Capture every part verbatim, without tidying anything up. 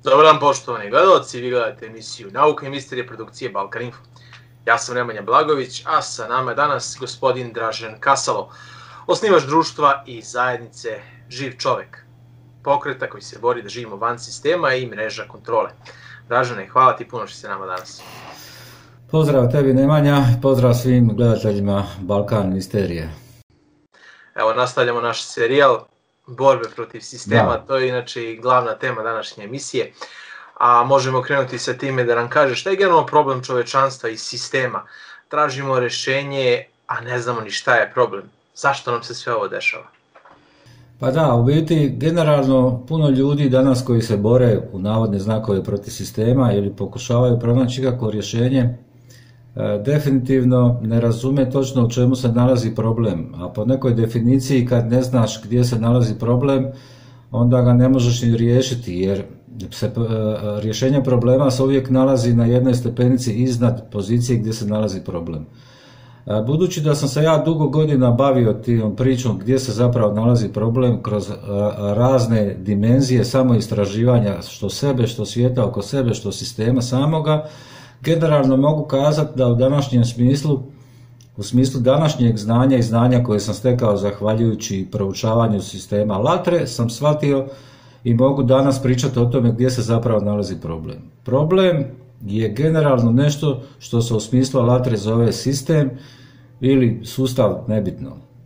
Dobar dan poštovani gledalci, vi gledate emisiju Nauka i misterije produkcije Balkan Info. Ja sam Nemanja Blagović, a sa nama je danas gospodin Dražen Kasalo, osnivač društva i zajednice Živ čovek, pokreta koji se bori da živimo van sistema i mreža kontrole. Dražene, hvala ti puno što si nama danas. Pozdrav tebi Nemanja, pozdrav svim gledateljima Balkan misterije. Evo, nastavljamo naš serijal borbe protiv sistema, Da. To je inače i glavna tema današnje emisije, a možemo krenuti sa time da nam kaže šta je generalno problem čovečanstva i sistema. Tražimo rešenje, a ne znamo ni šta je problem. Zašto nam se sve ovo dešava? Pa da, u biti generalno puno ljudi danas koji se bore u navodne znakove protiv sistema ili pokušavaju pronaći kako rješenje, definitivno ne razume točno u čemu se nalazi problem, a po nekoj definiciji kad ne znaš gdje se nalazi problem, onda ga ne možeš ni riješiti, jer se rješenje problema se uvijek nalazi na jednoj stepenici iznad pozicije gdje se nalazi problem. Budući da sam se ja dugo godina bavio tim pričom gdje se zapravo nalazi problem kroz razne dimenzije samoistraživanja što sebe, što svijeta oko sebe, što sistema samoga, generalno mogu kazati da u današnjem smislu, u smislu današnjeg znanja i znanja koje sam stekao zahvaljujući proučavanju sistema Latre, sam shvatio i mogu danas pričati o tome gdje se zapravo nalazi problem. Problem je generalno nešto što se u smislu Latre zove sistem ili sustav, nebitno.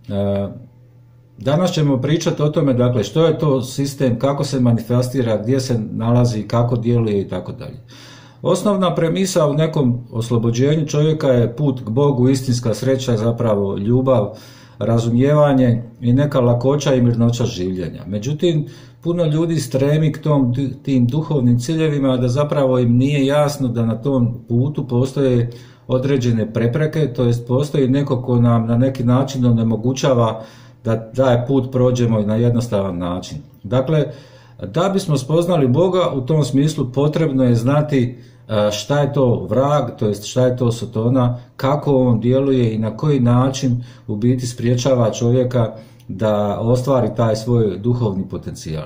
Danas ćemo pričati o tome, dakle, što je to sistem, kako se manifestira, gdje se nalazi, kako djeluje i tako dalje. Osnovna premisa u nekom oslobođenju čovjeka je put k Bogu, istinska sreća, zapravo ljubav, razumijevanje i neka lakoća i mirnoća življenja. Međutim, puno ljudi stremi k tom, tim duhovnim ciljevima, da zapravo im nije jasno da na tom putu postoje određene prepreke, to jest postoji neko ko nam na neki način onemogućava da taj put prođemo na jednostavan način. Dakle, da bismo spoznali Boga, u tom smislu potrebno je znati šta je to vrag, to jest šta je to Sotona, kako on djeluje i na koji način u biti spriječava čovjeka da ostvari taj svoj duhovni potencijal.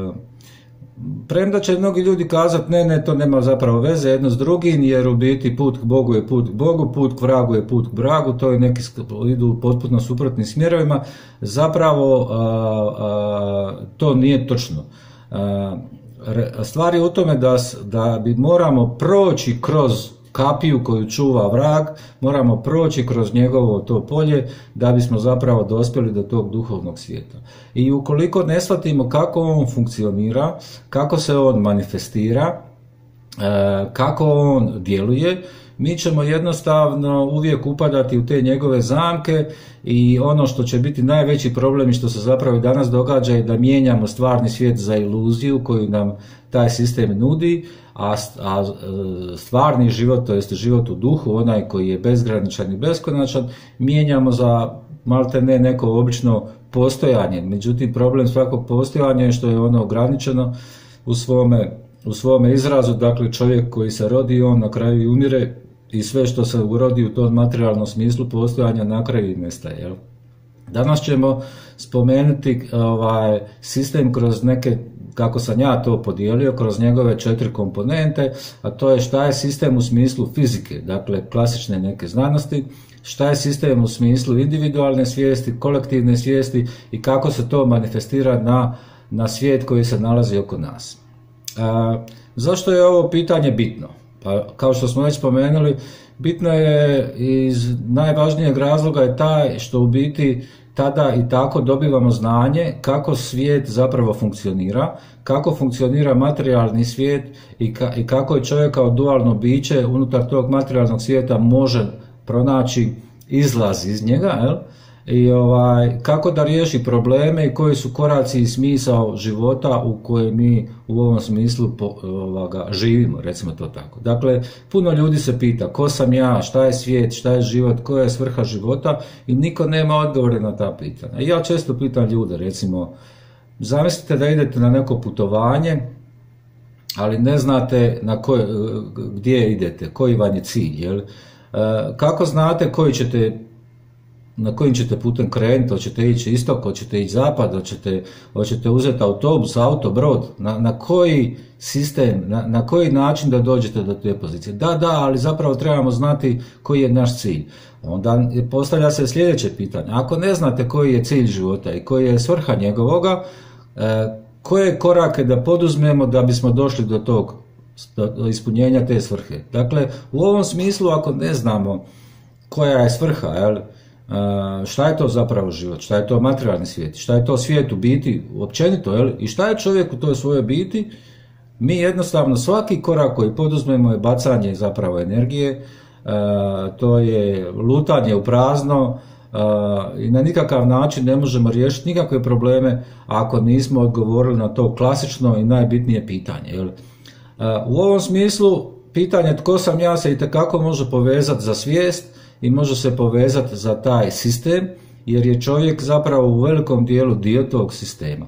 Premda će mnogi ljudi kazati ne, ne, to nema zapravo veze jedno s drugim, jer u biti put k Bogu je put k Bogu, put k vragu je put k vragu, to je neki idu potpuno suprotnim smjerovima. Zapravo a, a, to nije točno. Stvar je u tome da, da bi moramo proći kroz kapiju koju čuva vrag, moramo proći kroz njegovo to polje da bismo zapravo dospjeli do tog duhovnog svijeta. I ukoliko ne shvatimo kako on funkcionira, kako se on manifestira, kako on djeluje, mi ćemo jednostavno uvijek upadati u te njegove zamke i ono što će biti najveći problem i što se zapravo danas događa je da mijenjamo stvarni svijet za iluziju koju nam taj sistem nudi, a, a stvarni život, to jest život u duhu, onaj koji je bezgraničan i beskonačan, mijenjamo za malte ne neko obično postojanje. Međutim, problem svakog postojanja je što je ono ograničeno u svome, u svome izrazu, dakle čovjek koji se rodi, on na kraju i umire i sve što se urodi u tom materijalnom smislu postojanja na kraju i nestaje. Jel? Danas ćemo spomenuti ovaj, sistem kroz neke, kako sam ja to podijelio, kroz njegove četiri komponente, a to je šta je sistem u smislu fizike, dakle klasične neke znanosti, šta je sistem u smislu individualne svijesti, kolektivne svijesti i kako se to manifestira na, na svijet koji se nalazi oko nas. A, zašto je ovo pitanje bitno? Pa, kao što smo već spomenuli, bitno je iz najvažnijeg razloga je taj što u biti tada i tako dobivamo znanje kako svijet zapravo funkcionira, kako funkcionira materijalni svijet i, ka, i kako je čovjek kao dualno biće unutar tog materijalnog svijeta može pronaći izlaz iz njega, jel? I ovaj, kako da riješi probleme i koji su koraci i smisao života u kojem mi u ovom smislu po, ovoga, živimo, recimo to tako. Dakle, puno ljudi se pita ko sam ja, šta je svijet, šta je život, koja je svrha života i niko nema odgovore na ta pitanja. I ja često pitam ljude, recimo, zamislite da idete na neko putovanje, ali ne znate na koje, gdje idete, koji vam je cilj, jel? Kako znate koji ćete na kojim ćete putem krenuti, hoćete ići istok, hoćete ići zapad, hoćete, hoćete uzeti autobus, auto, brod, na, na koji sistem, na, na koji način da dođete do te pozicije. Da, da, ali zapravo trebamo znati koji je naš cilj. Onda postavlja se sljedeće pitanje. Ako ne znate koji je cilj života i koji je svrha njegovoga, e, koje korake da poduzmemo da bismo došli do tog, do ispunjenja te svrhe. Dakle, u ovom smislu, ako ne znamo koja je svrha, jel, šta je to zapravo život, šta je to materijalni svijet, šta je to svijet u biti općenito, jel, i šta je čovjek u toj svojoj biti, mi jednostavno svaki korak koji poduzmemo je bacanje zapravo energije, to je lutanje u prazno i na nikakav način ne možemo riješiti nikakve probleme ako nismo odgovorili na to klasično i najbitnije pitanje, jel. U ovom smislu pitanje tko sam ja se itekako može povezati za svijest i može se povezati za taj sistem, jer je čovjek zapravo u velikom dijelu dio tog sistema.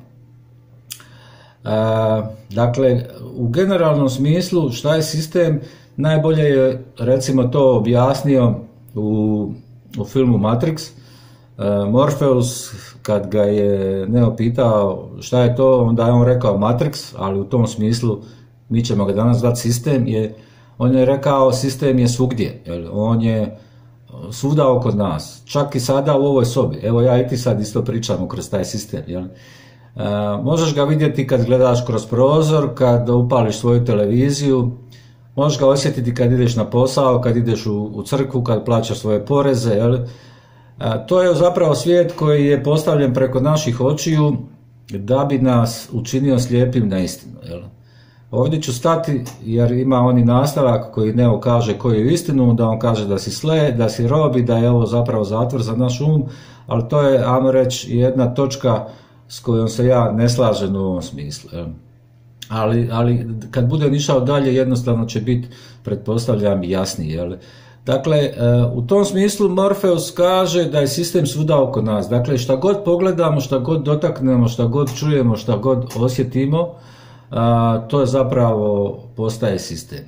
E, dakle, u generalnom smislu šta je sistem, najbolje je recimo to objasnio u, u filmu Matrix. E, Morpheus, kad ga je Neo pitao šta je to, onda je on rekao Matrix, ali u tom smislu mi ćemo ga danas zvati sistem, je, on je rekao sistem je svugdje, jel? On je svuda oko nas, čak i sada u ovoj sobi. Evo ja i ti sad isto pričamo kroz taj sistem, jel? E, možeš ga vidjeti kad gledaš kroz prozor, kad upališ svoju televiziju, možeš ga osjetiti kad ideš na posao, kad ideš u, u crkvu, kad plaćaš svoje poreze, jel? E, to je zapravo svijet koji je postavljen preko naših očiju da bi nas učinio slijepim na istinu, jel? Ovdje ću stati jer ima oni nastavak koji Neo kaže koju je istinu, da on kaže da si sle, da si rob i da je ovo zapravo zatvor za naš um, ali to je, ajmo reći, jedna točka s kojom se ja ne slažem u ovom smislu. Ali, ali kad budem išao dalje jednostavno će biti, pretpostavljam, jasniji. Jel? Dakle, u tom smislu Morpheus kaže da je sistem svuda oko nas. Dakle, šta god pogledamo, šta god dotaknemo, šta god čujemo, šta god osjetimo, to je zapravo postaje sistem.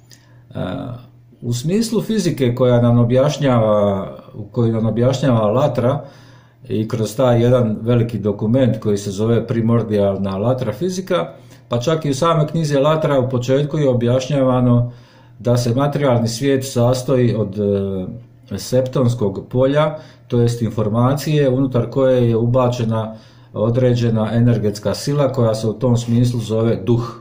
U smislu fizike koja nam objašnjava, koju nam objašnjava Latra i kroz taj jedan veliki dokument koji se zove Primordijalna Latra fizika, pa čak i u samoj knjizi Latra u početku je objašnjavano da se materijalni svijet sastoji od septonskog polja, to jest informacije unutar koje je ubačena određena energetska sila koja se u tom smislu zove duh.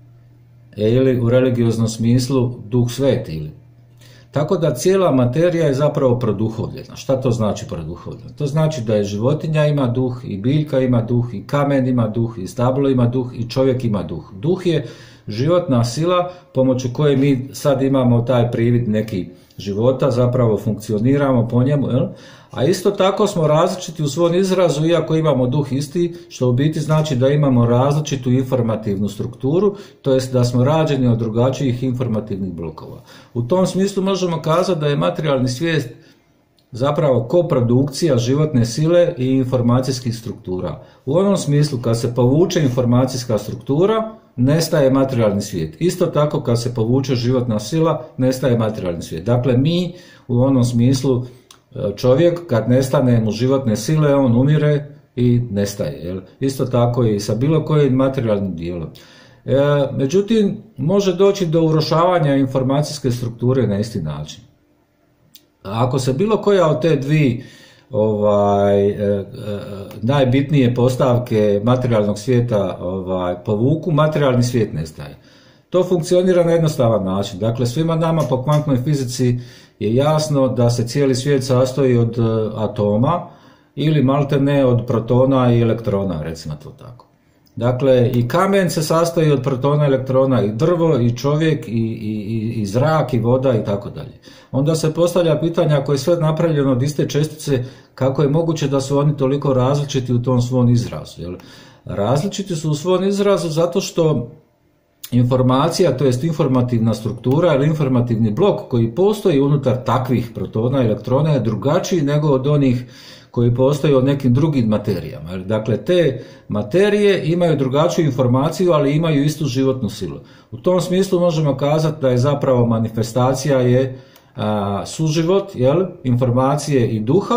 E, ili u religioznom smislu duh sveti. Ili. Tako da cijela materija je zapravo produhovljena. Šta to znači produhovljena? To znači da je životinja ima duh, i biljka ima duh, i kamen ima duh, i stablo ima duh, i čovjek ima duh. Duh je životna sila pomoću koje mi sad imamo taj privid neki života, zapravo funkcioniramo po njemu, jel? A isto tako smo različiti u svom izrazu, iako imamo duh isti, što u biti znači da imamo različitu informativnu strukturu, to jest da smo rađeni od drugačijih informativnih blokova. U tom smislu možemo kazati da je materijalni svijet zapravo koprodukcija životne sile i informacijskih struktura. U onom smislu kad se povuče informacijska struktura, nestaje materijalni svijet. Isto tako kad se povuče životna sila, nestaje materijalni svijet. Dakle, mi u onom smislu, čovjek kad nestane mu životne sile, on umire i nestaje. Jel? Isto tako i sa bilo kojim materijalnim dijelom. E, međutim, može doći do urušavanja informacijske strukture na isti način. Ako se bilo koja od te dvije ovaj, e, e, najbitnije postavke materijalnog svijeta ovaj, povuku, materijalni svijet nestaje. To funkcionira na jednostavan način. Dakle, svima nama po kvantnoj fizici je jasno da se cijeli svijet sastoji od atoma ili maltene od protona i elektrona, recimo to tako. Dakle, i kamen se sastoji od protona, elektrona, i drvo, i čovjek, i, i, i zrak, i voda, i tako dalje. Onda se postavlja pitanje, ako je sve napravljeno od iste čestice, kako je moguće da su oni toliko različiti u tom svom izrazu? Jel? Različiti su u svom izrazu zato što informacija, to jest informativna struktura ili informativni blok koji postoji unutar takvih protona i elektrona je drugačiji nego od onih koji postoje od nekim drugim materijama. Dakle, te materije imaju drugačiju informaciju, ali imaju istu životnu silu. U tom smislu možemo kazati da je zapravo manifestacija je a, suživot, jel, informacije i duha,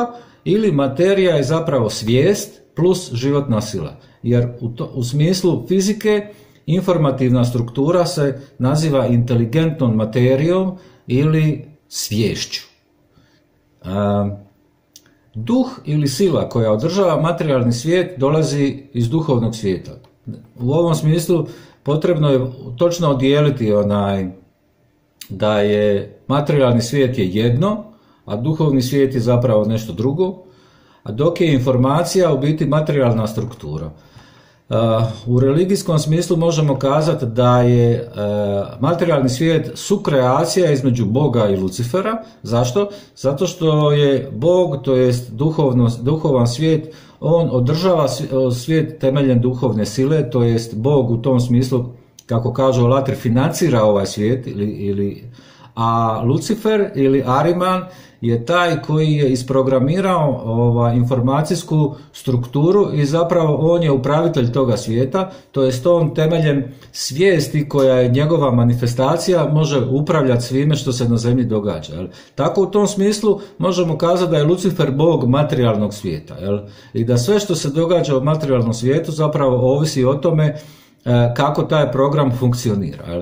ili materija je zapravo svijest plus životna sila. Jer u, to, u smislu fizike informativna struktura se naziva inteligentnom materijom ili sviješću. A, duh ili sila koja održava materijalni svijet dolazi iz duhovnog svijeta. U ovom smislu potrebno je točno odijeliti onaj da je materijalni svijet je jedno, a duhovni svijet je zapravo nešto drugo, a dok je informacija u biti materijalna struktura. U religijskom smislu možemo kazati da je materijalni svijet sukreacija između Boga i Lucifera. Zašto? Zato što je Bog, to jest duhovno, duhovan svijet, on održava svijet temeljem duhovne sile, to jest Bog u tom smislu, kako kažu Latri, financira ovaj svijet, ili, ili, a Lucifer ili Ariman je taj koji je isprogramirao ova, informacijsku strukturu i zapravo on je upravitelj toga svijeta, to jest on temeljem svijesti koja je njegova manifestacija može upravljati svime što se na zemlji događa. Jel? Tako u tom smislu možemo kazati da je Lucifer bog materijalnog svijeta, jel? I da sve što se događa u materijalnom svijetu zapravo ovisi o tome kako taj program funkcionira. Jel?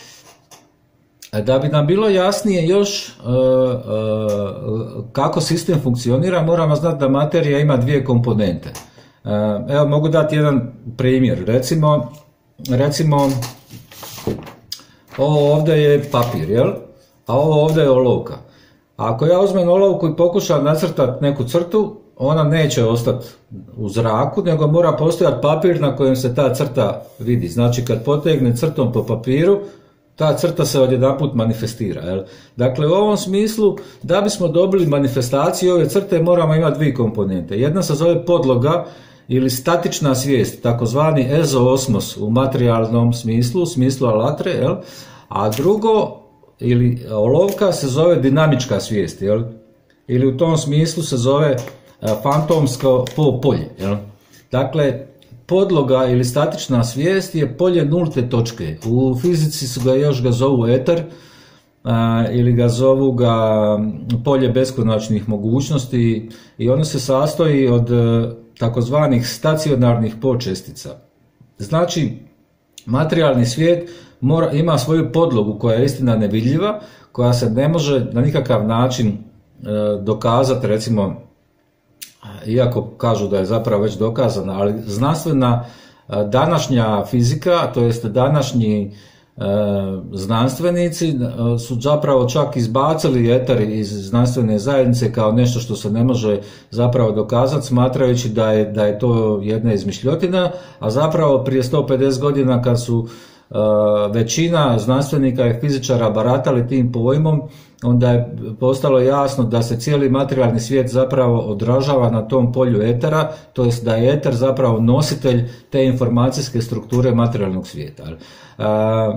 Da bi nam bilo jasnije još uh, uh, kako sistem funkcionira, moramo znati da materija ima dvije komponente. Uh, evo mogu dati jedan primjer. Recimo, recimo ovo ovdje je papir, jel? A ovo ovdje je olovka. Ako ja uzmem olovku i pokušam nacrtati neku crtu, ona neće ostati u zraku, nego mora postojati papir na kojem se ta crta vidi. Znači kad potegne crtom po papiru, ta crta se odjedanput manifestira. Jel? Dakle, u ovom smislu, da bismo dobili manifestaciju ove crte, moramo imati dvije komponente. Jedna se zove podloga ili statična svijest, takozvani ezoosmos u materijalnom smislu, u smislu alatre, jel? A drugo, ili olovka, se zove dinamička svijest, jel? Ili u tom smislu se zove fantomsko polje. Jel? Dakle, podloga ili statična svijest je polje nulte točke. U fizici su ga još ga zovu eter a, ili ga zovu ga polje beskonačnih mogućnosti i ono se sastoji od takozvanih stacionarnih počestica. Znači, materijalni svijet mora, ima svoju podlogu koja je istina nevidljiva, koja se ne može na nikakav način e, dokazati, recimo, iako kažu da je zapravo već dokazana, ali znanstvena današnja fizika, to jest današnji e, znanstvenici su zapravo čak izbacili eter iz znanstvene zajednice kao nešto što se ne može zapravo dokazati, smatrajući da je, da je to jedna izmišljotina, a zapravo prije sto pedeset godina kad su e, većina znanstvenika i fizičara baratali tim pojmom, onda je postalo jasno da se cijeli materijalni svijet zapravo odražava na tom polju etera, to jest da je eter zapravo nositelj te informacijske strukture materijalnog svijeta. A,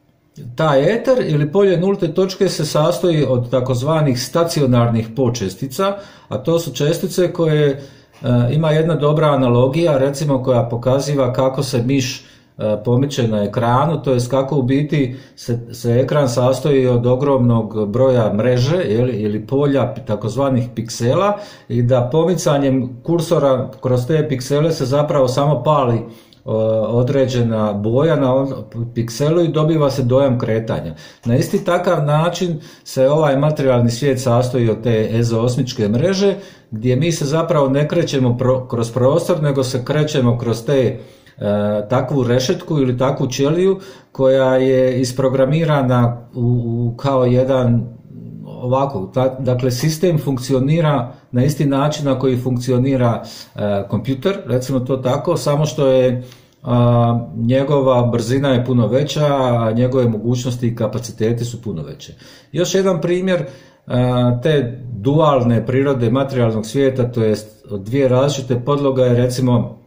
taj eter ili polje nulte točke se sastoji od takozvanih stacionarnih počestica, a to su čestice koje a, ima jedna dobra analogija, recimo koja pokaziva kako se miš pomiče na ekranu, to jest kako u biti se, se ekran sastoji od ogromnog broja mreže ili, ili polja takozvanih piksela i da pomicanjem kursora kroz te piksele se zapravo samo pali o, određena boja na pikselu i dobiva se dojam kretanja. Na isti takav način se ovaj materijalni svijet sastoji od te ezoosmičke mreže gdje mi se zapravo ne krećemo pro, kroz prostor, nego se krećemo kroz te E, takvu rešetku ili takvu ćeliju koja je isprogramirana u, u, kao jedan ovako, ta, dakle sistem funkcionira na isti način na koji funkcionira e, kompjuter, recimo to tako, samo što je a, njegova brzina je puno veća, a njegove mogućnosti i kapaciteti su puno veće. Još jedan primjer a, te dualne prirode materijalnog svijeta, to jest od dvije različite podloga je recimo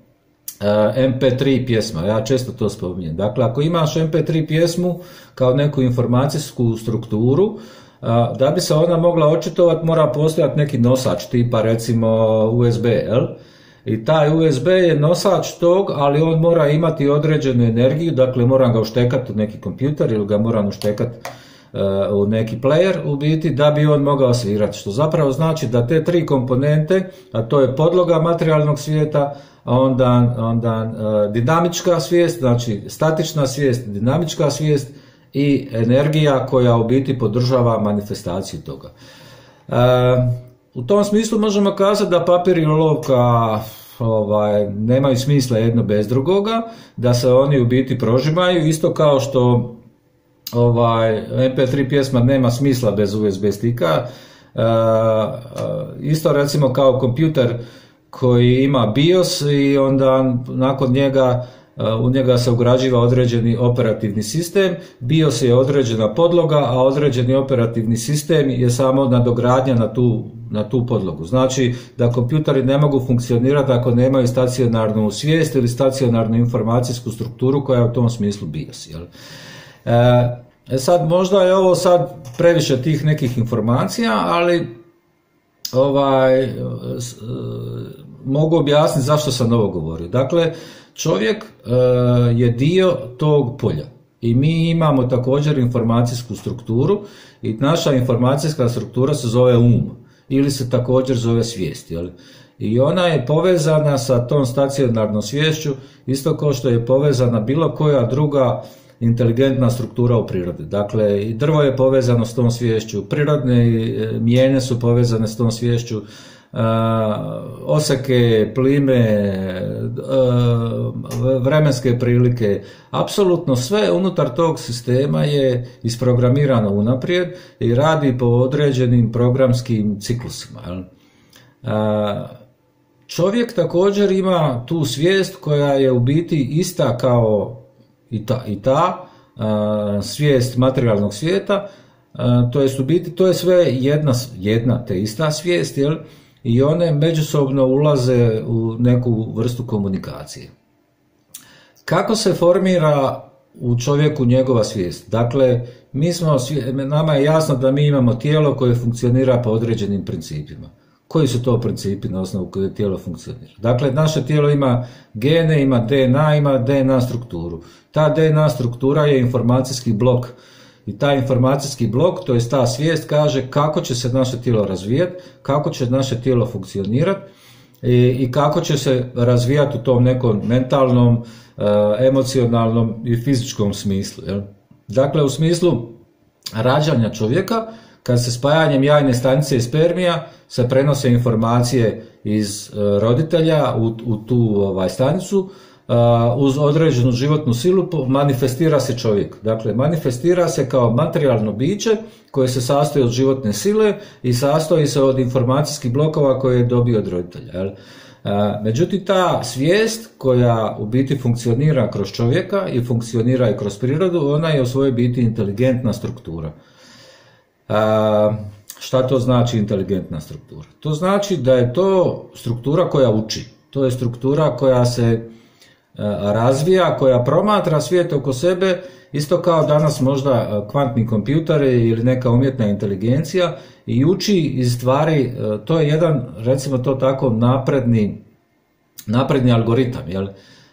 em pe tri pjesma, ja često to spominjem. Dakle, ako imaš em pe tri pjesmu kao neku informacijsku strukturu, da bi se ona mogla očitovati mora postojati neki nosač tipa recimo u es be, jel? I taj u es be je nosač tog, ali on mora imati određenu energiju, dakle moram ga uštekati u neki kompjuter ili ga moram uštekati u neki player u biti da bi on mogao svirati, što zapravo znači da te tri komponente, a to je podloga materijalnog svijeta, a onda, onda uh, dinamička svijest, znači statična svijest, dinamička svijest i energija koja u biti podržava manifestaciju toga. Uh, u tom smislu možemo kazati da papir i olovka ovaj, nemaju smisla jedno bez drugoga, da se oni u biti prožimaju, isto kao što ovaj, em pe tri pjesma nema smisla bez u es be stika, uh, uh, isto recimo kao kompjuter koji ima BIOS i onda nakon njega u njega se ugrađiva određeni operativni sistem. BIOS je određena podloga, a određeni operativni sistem je samo nadogradnja na tu, na tu podlogu. Znači da kompjuteri ne mogu funkcionirati ako nemaju stacionarnu svijest ili stacionarnu informacijsku strukturu koja je u tom smislu BIOS. Jel? E sad, možda je ovo sad previše tih nekih informacija, ali ovaj, mogu objasniti zašto sam ovo govorio. Dakle, čovjek e, je dio tog polja i mi imamo također informacijsku strukturu i naša informacijska struktura se zove um ili se također zove svijest. Jel? I ona je povezana sa tom stacionarnom sviješću isto kao što je povezana bilo koja druga inteligentna struktura u prirodi. Dakle, i drvo je povezano s tom sviješću, prirodne mijene su povezane s tom sviješću, Uh, oseke, plime, uh, vremenske prilike, apsolutno sve unutar tog sistema je isprogramirano unaprijed i radi po određenim programskim ciklusima. Uh, čovjek također ima tu svijest koja je u biti ista kao i ta, i ta uh, svijest materijalnog svijeta, uh, to jest u biti to je sve jedna, jedna te ista svijest, jel? I one međusobno ulaze u neku vrstu komunikacije. Kako se formira u čovjeku njegova svijest? Dakle, mi smo, nama je jasno da mi imamo tijelo koje funkcionira po određenim principima. Koji su to principi na osnovu koje tijelo funkcionira? Dakle, naše tijelo ima gene, ima de en a, ima de en a strukturu. Ta de en a struktura je informacijski blok. I taj informacijski blok, to je ta svijest, kaže kako će se naše tijelo razvijati, kako će naše tijelo funkcionirati i, i kako će se razvijati u tom nekom mentalnom, emocionalnom i fizičkom smislu. Jel? Dakle, u smislu rađanja čovjeka, kad se spajanjem jajne stanice i spermija se prenose informacije iz roditelja u, u tu ovaj, stanicu, Uh, uz određenu životnu silu manifestira se čovjek. Dakle, manifestira se kao materijalno biće koje se sastoji od životne sile i sastoji se od informacijskih blokova koje je dobio od roditelja. Jel? Uh, međutim, ta svijest koja u biti funkcionira kroz čovjeka i funkcionira i kroz prirodu, ona je u svojoj biti inteligentna struktura. Uh, šta to znači inteligentna struktura? To znači da je to struktura koja uči. To je struktura koja se razvija, koja promatra svijet oko sebe, isto kao danas možda kvantni kompjuteri ili neka umjetna inteligencija, i uči iz stvari. To je jedan, recimo to tako, napredni, napredni algoritam. Jel?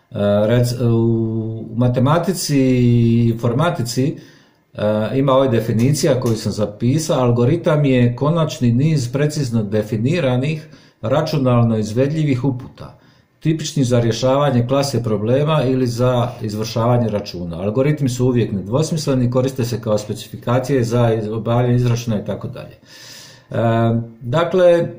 U matematici i informatici ima ova definicija koju sam zapisao. Algoritam je konačni niz precizno definiranih računalno izvedljivih uputa, tipični za rješavanje klase problema ili za izvršavanje računa. Algoritmi su uvijek nedvosmisleni, koriste se kao specifikacije za obavljanje izračuna i tako dalje. Dakle,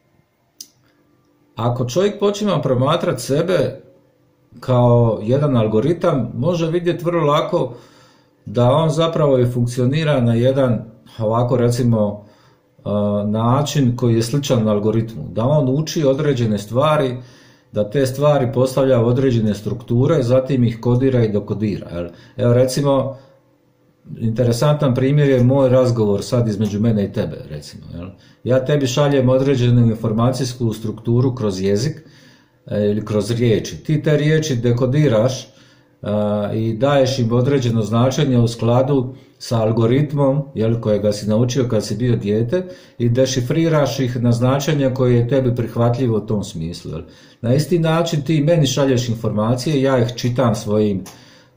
ako čovjek počne promatrati sebe kao jedan algoritam, može vidjeti vrlo lako da on zapravo i funkcionira na jedan, ovako recimo, način koji je sličan algoritmu. Da on uči određene stvari, da te stvari postavlja u određene strukture, zatim ih kodira i dekodira. Evo recimo, interesantan primjer je moj razgovor sad između mene i tebe, recimo. Ja tebi šaljem određenu informacijsku strukturu kroz jezik ili kroz riječi. Ti te riječi dekodiraš i daješ im određeno značenje u skladu sa algoritmom, jel, kojega si naučio kad si bio dijete, i dešifriraš ih na značenje koje je tebi prihvatljivo u tom smislu. Jel. Na isti način ti meni šalješ informacije, ja ih čitam svojim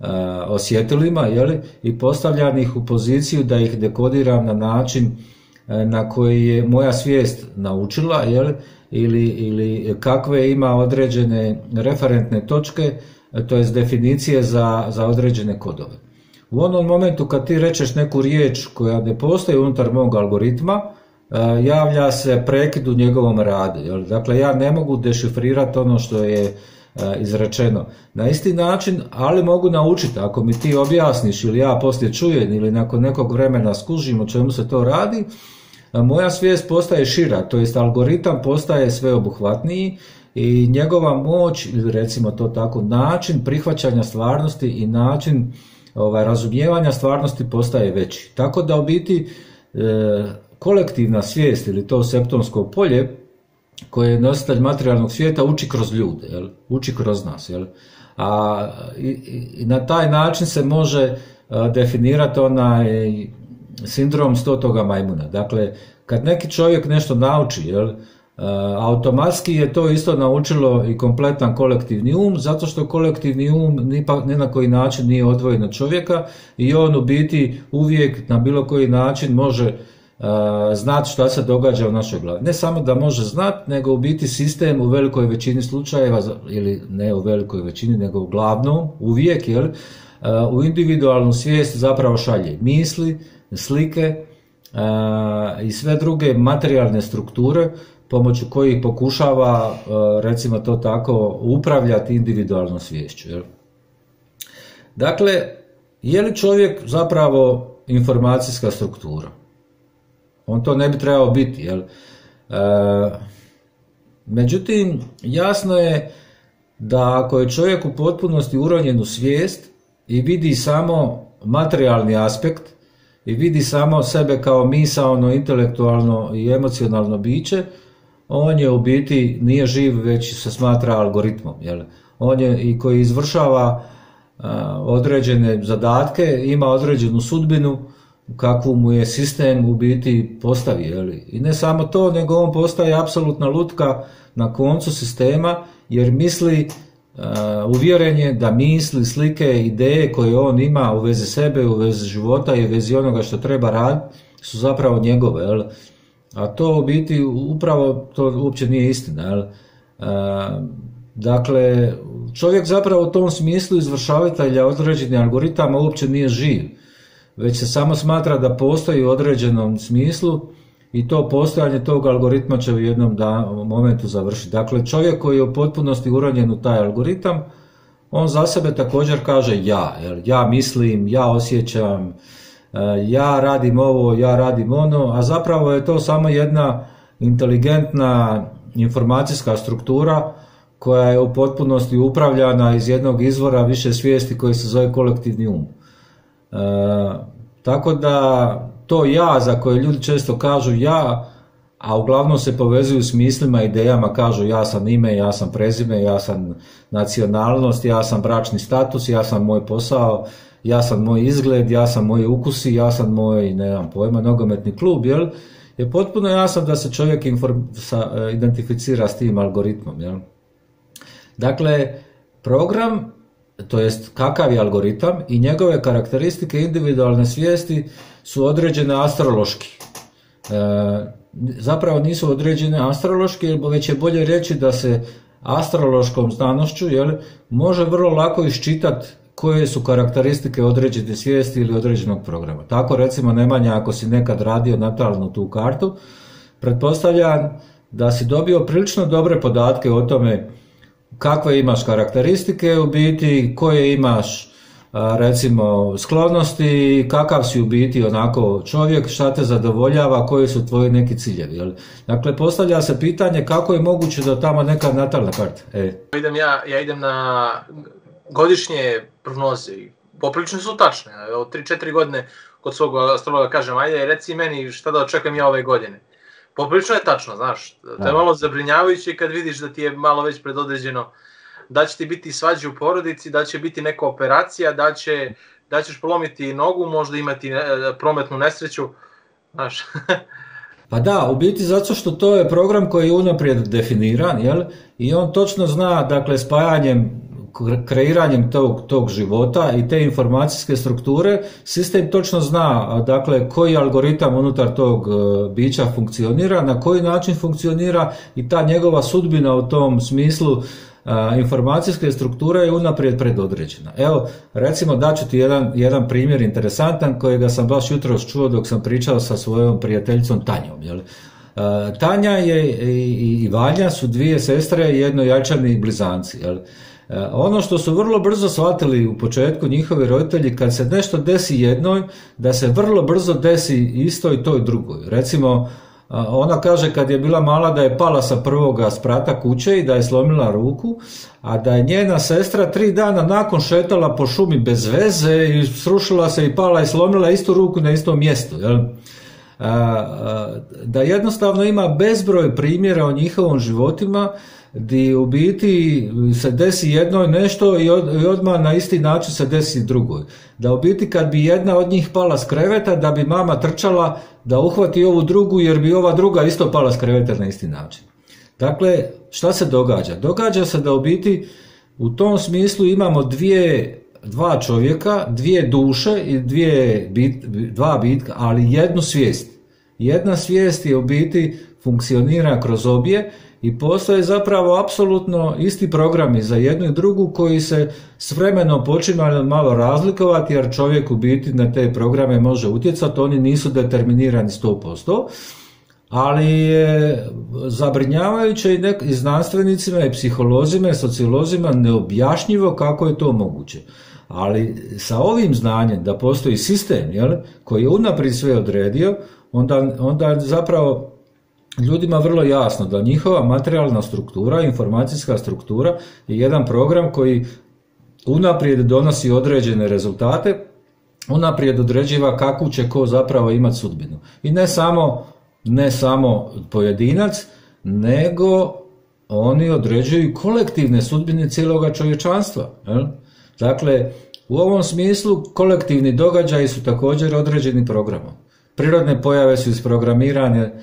osjetilima, jeli, i postavljam ih u poziciju da ih dekodiram na način na koji je moja svijest naučila, jeli, ili, ili kakve ima određene referentne točke, to jest definicije za, za određene kodove. U onom momentu kad ti rečeš neku riječ koja ne postoji unutar mog algoritma, javlja se prekid u njegovom radu. Jel? Dakle, ja ne mogu dešifrirati ono što je izrečeno. Na isti način, ali mogu naučiti. Ako mi ti objasniš ili ja poslije čujem ili nakon nekog vremena skužim o čemu se to radi, moja svijest postaje šira, to jest algoritam postaje sveobuhvatniji i njegova moć, ili recimo to tako, način prihvaćanja stvarnosti i način ovaj, razumijevanja stvarnosti postaje veći. Tako da u biti e, kolektivna svijest ili to septonsko polje koje je nositelj materijalnog svijeta uči kroz ljude, jel? Uči kroz nas. Jel? A i, i na taj način se može a, definirati onaj sindrom stotoga majmuna. Dakle, kad neki čovjek nešto nauči, jel, a, automatski je to isto naučilo i kompletan kolektivni um, zato što kolektivni um ni, pa, ni na koji način nije odvojen od čovjeka i on u biti uvijek na bilo koji način može znati šta se događa u našoj glavi. Ne samo da može znati, nego u biti sistem u velikoj većini slučajeva, ili ne u velikoj većini, nego u glavnom, uvijek, jel, u individualnu svijest zapravo šalje misli, slike i sve druge materijalne strukture pomoću kojih pokušava, recimo to tako, upravljati individualnom sviješću. Jel? Dakle, je li čovjek zapravo informacijska struktura? On to ne bi trebao biti. Jel? E, međutim, jasno je da ako je čovjek u potpunosti uronjen u svijest i vidi samo materijalni aspekt i vidi samo sebe kao misaono, intelektualno i emocionalno biće, on je u biti nije živ, već se smatra algoritmom. Jel? On je i koji izvršava a, određene zadatke, ima određenu sudbinu kakvu mu je sistem u biti postavi. Jeli? I ne samo to, nego on postaje apsolutna lutka na koncu sistema, jer misli, uh, uvjeren je da misli, slike, ideje koje on ima u vezi sebe, u vezi života i u vezi onoga što treba raditi, su zapravo njegove. Jel? A to u biti upravo to uopće nije istina. Jel? Uh, dakle, čovjek zapravo u tom smislu izvršavatelja određenih algoritama uopće nije živ, već se samo smatra da postoji u određenom smislu i to postojanje tog algoritma će u jednom da, momentu završiti. Dakle, čovjek koji je u potpunosti uronjen u taj algoritam, on za sebe također kaže ja. Jel? Ja mislim, ja osjećam, ja radim ovo, ja radim ono, a zapravo je to samo jedna inteligentna informacijska struktura koja je u potpunosti upravljana iz jednog izvora više svijesti koji se zove kolektivni um. E, tako da to ja za koje ljudi često kažu ja, a uglavnom se povezuju s mislima, idejama, kažu ja sam ime, ja sam prezime, ja sam nacionalnost, ja sam bračni status, ja sam moj posao, ja sam moj izgled, ja sam moji ukusi, ja sam moj, ne znam pojma, nogometni klub, jel? Je potpuno jasno da se čovjek inform, sa, identificira s tim algoritmom. Jel? Dakle, program, to jest kakav je algoritam i njegove karakteristike individualne svijesti su određene astrološki. E, zapravo nisu određene astrološki, već je bolje reći da se astrološkom znanošću, jel, može vrlo lako iščitati koje su karakteristike određene svijesti ili određenog programa. Tako recimo Nemanja, ako si nekad radio natalnu tu kartu, pretpostavljam da si dobio prilično dobre podatke o tome kakve imaš karakteristike u biti, koje imaš recimo sklonosti, kakav si u biti onako čovjek, šta te zadovoljava, koji su tvoji neki ciljevi. Jel? Dakle, postavlja se pitanje kako je moguće da tamo neka natalna karta. E. Idem ja, ja idem na godišnje prognoze i poprilično su tačne. Od tri četiri godine kod svog astrologa kažem, ajde reci meni šta da očekujem ja ove godine. Poprilično je tačno, znaš, to je malo zabrinjavajuće kad vidiš da ti je malo već predodređeno da će ti biti svađe u porodici, da će biti neka operacija, da, će, da ćeš polomiti nogu, možda imati prometnu nesreću, znaš. Pa da, u biti zato što to je program koji je unaprijed definiran, jel? I on točno zna, dakle, spajanjem kreiranjem tog, tog života i te informacijske strukture, sistem točno zna, dakle, koji algoritam unutar tog bića funkcionira, na koji način funkcionira i ta njegova sudbina u tom smislu a, informacijske strukture je unaprijed predodređena. Evo, recimo daću ti jedan, jedan primjer interesantan kojega sam baš jutros čuo dok sam pričao sa svojom prijateljicom Tanjom, jel? Tanja je i Vanja su dvije sestre i jednojajčani blizanci. Jel? Ono što su vrlo brzo shvatili u početku njihovi roditelji, kad se nešto desi jednoj, da se vrlo brzo desi isto i toj drugoj. Recimo, ona kaže kad je bila mala da je pala sa prvoga sprata kuće i da je slomila ruku, a da je njena sestra tri dana nakon šetala po šumi bez veze i srušila se i pala i slomila istu ruku na istom mjestu. Jel? Da jednostavno ima bezbroj primjera o njihovom životima gdje u biti se desi jednoj nešto i, od, i odmah na isti način se desi drugoj. Da u biti kad bi jedna od njih pala s kreveta, da bi mama trčala da uhvati ovu drugu jer bi ova druga isto pala s kreveta na isti način. Dakle, šta se događa? Događa se da u biti u tom smislu imamo dvije dva čovjeka, dvije duše i dvije bit, dva bitka, ali jednu svijest. Jedna svijest je u biti funkcionira kroz obje i postoje zapravo apsolutno isti programi za jednu i drugu koji se s vremenom počinju malo razlikovati jer čovjek u biti na te programe može utjecati, oni nisu determinirani sto posto. Ali je zabrinjavajuće i, nek- i znanstvenicima i psiholozima i sociolozima neobjašnjivo kako je to moguće. Ali sa ovim znanjem da postoji sistem, jel, koji je unaprijed sve odredio, onda, onda zapravo ljudima vrlo jasno da njihova materijalna struktura, informacijska struktura je jedan program koji unaprijed donosi određene rezultate, unaprijed određiva kakvu će ko zapravo imati sudbinu. I ne samo, ne samo pojedinac, nego oni određuju kolektivne sudbine cijeloga čovječanstva. Jel? Dakle, u ovom smislu kolektivni događaji su također određeni programom. Prirodne pojave su isprogramirane, e,